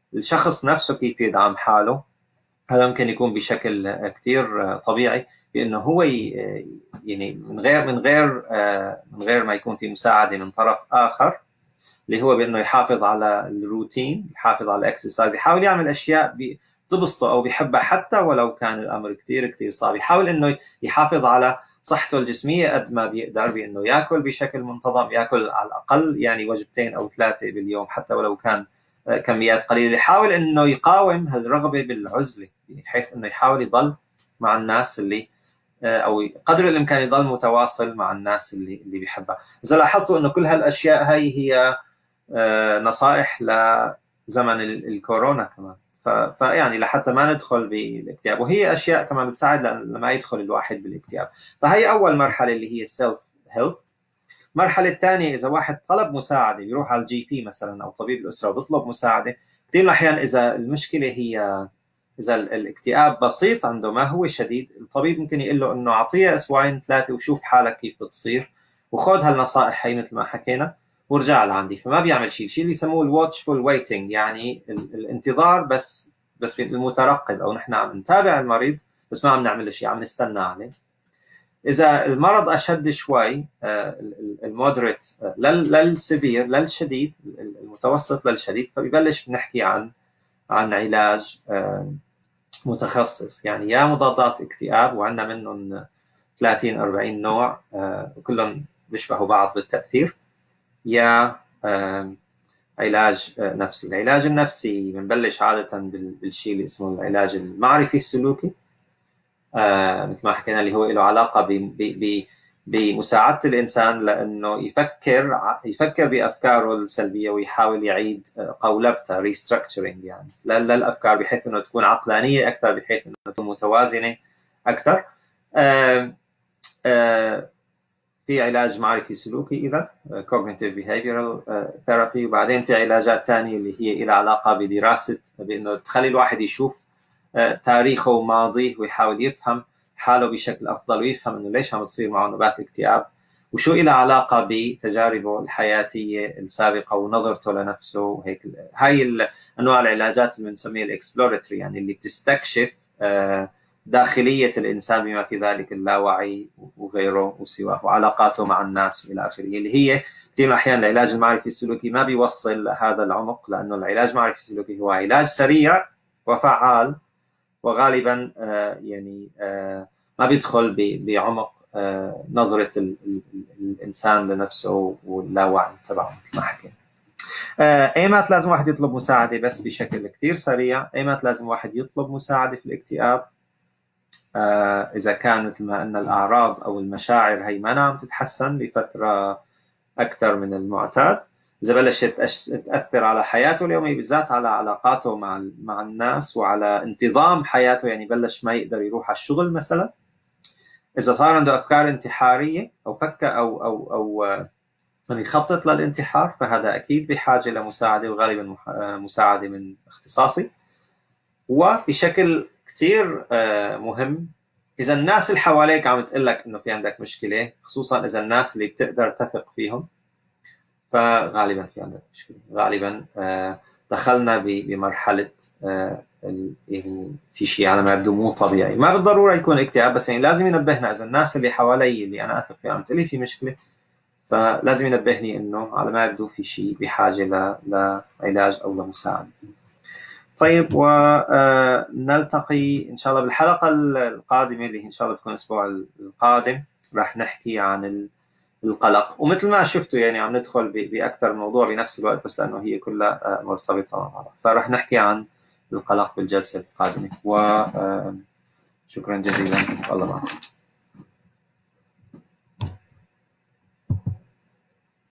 الشخص نفسه كيف يدعم حاله. هذا ممكن يكون بشكل كتير طبيعي، بأنه هو يعني من غير من غير من غير ما يكون في مساعدة من طرف آخر، اللي هو بأنه يحافظ على الروتين، يحافظ على الإكسرسايز، يحاول يعمل أشياء بتبسطه أو بيحبها حتى ولو كان الأمر كتير كتير صعب. يحاول إنه يحافظ على صحته الجسمية قد ما بيقدر، بأنه يأكل بشكل منتظم، يأكل على الأقل يعني وجبتين أو ثلاثة باليوم حتى ولو كان كميات قليلة. يحاول إنه يقاوم هالرغبة بالعزلة، بحيث إنه يحاول يضل مع الناس اللي أو قدر الإمكان يضل متواصل مع الناس اللي اللي بيحبها. إذا لاحظتوا إنه كل هالأشياء هاي هي نصائح لزمن الكورونا كمان، فيعني لحتى ما ندخل بالاكتئاب، وهي أشياء كمان بتساعد لما يدخل الواحد بالاكتئاب. فهي أول مرحلة اللي هي السيلف هيلب. المرحلة الثانية إذا واحد طلب مساعدة، بيروح على الجي بي مثلا أو طبيب الأسرة وبيطلب مساعدة. كثير من الأحيان إذا المشكلة هي إذا الاكتئاب بسيط عنده ما هو شديد، الطبيب ممكن يقول له إنه أعطيه أسبوعين ثلاثة وشوف حالك كيف بتصير، وخذ هالنصائح هي مثل ما حكينا ورجع لعندي. فما بيعمل شيء، الشيء اللي يسموه الواتشفul waiting، يعني الانتظار بس بس المترقب، أو نحن عم نتابع المريض بس ما عم نعمل شيء، عم نستنى عليه. إذا المرض أشد شوي، المودريت للسيفير للشديد، المتوسط للشديد، فبيبلش نحكي عن عن علاج متخصص، يعني يا مضادات اكتئاب وعندنا منهم ثلاثين أربعين نوع وكلهم بيشبهوا بعض بالتأثير، يا علاج نفسي. العلاج النفسي بنبلش عادة بالشيء اللي اسمه العلاج المعرفي السلوكي، آه مثل ما حكينا، اللي هو له علاقة بمساعدة الإنسان لأنه يفكر يفكر بأفكاره السلبية ويحاول يعيد قولبتها ريستراكتشرينج يعني للأفكار، بحيث أنه تكون عقلانية أكثر، بحيث أنه تكون متوازنة أكثر. آه آه في علاج معرفي سلوكي إذا cognitive behavioral therapy، وبعدين في علاجات ثانية اللي هي لها علاقة بدراسة، بأنه تخلي الواحد يشوف تاريخه وماضيه ويحاول يفهم حاله بشكل أفضل، ويفهم إنه ليش عم تصير معه نوبات اكتئاب، وشو إلها علاقة بتجاربه الحياتية السابقة ونظرته لنفسه وهيك. هاي أنواع العلاجات اللي بنسميها الإكسبلوراتوري، يعني اللي بتستكشف داخلية الإنسان بما في ذلك اللاوعي وغيره وسواه وعلاقاته مع الناس وإلى آخره، اللي هي كثير من الأحيان العلاج المعرفي السلوكي ما بيوصل لهذا العمق، لأنه العلاج المعرفي السلوكي هو علاج سريع وفعال، وغالبا يعني ما بيدخل بعمق نظرة الإنسان لنفسه واللاوعي تبعه مثل ما حكينا. ايمت لازم واحد يطلب مساعدة بس بشكل كتير سريع. ايمت لازم واحد يطلب مساعدة في الاكتئاب إذا كانت مثل ما قلنا الأعراض أو المشاعر هي ما عم تتحسن لفترة أكثر من المعتاد، إذا بلشت تأثر على حياته اليومية، بالذات على علاقاته مع مع الناس وعلى انتظام حياته، يعني بلش ما يقدر يروح على الشغل مثلا، إذا صار عنده أفكار انتحارية أو فكر أو أو أو يعني يخطط للانتحار، فهذا أكيد بحاجة لمساعدة، وغالبا مساعدة من اختصاصي. وبشكل كتير مهم، إذا الناس اللي حواليك عم تقول لك إنه في عندك مشكلة، خصوصا إذا الناس اللي بتقدر تثق فيهم، فغالبا في عندك مشكلة. غالبا دخلنا بمرحلة في شيء على ما يبدو مو طبيعي، ما بالضرورة يكون اكتئاب، بس يعني لازم ينبهنا إذا الناس اللي حوالي اللي أنا أثق فيها عم تقول لي في مشكلة، فلازم ينبهني إنه على ما يبدو في شيء بحاجة لعلاج أو لمساعدة. طيب، ونلتقي إن شاء الله بالحلقة القادمة اللي إن شاء الله تكون الأسبوع القادم. راح نحكي عن القلق، ومثل ما شفتوا يعني عم ندخل بأكثر موضوع بنفس الوقت، بس لأنه هي كلها مرتبطة مع بعض، فراح نحكي عن القلق بالجلسة القادمة. وشكرا جزيلا، والله معكم.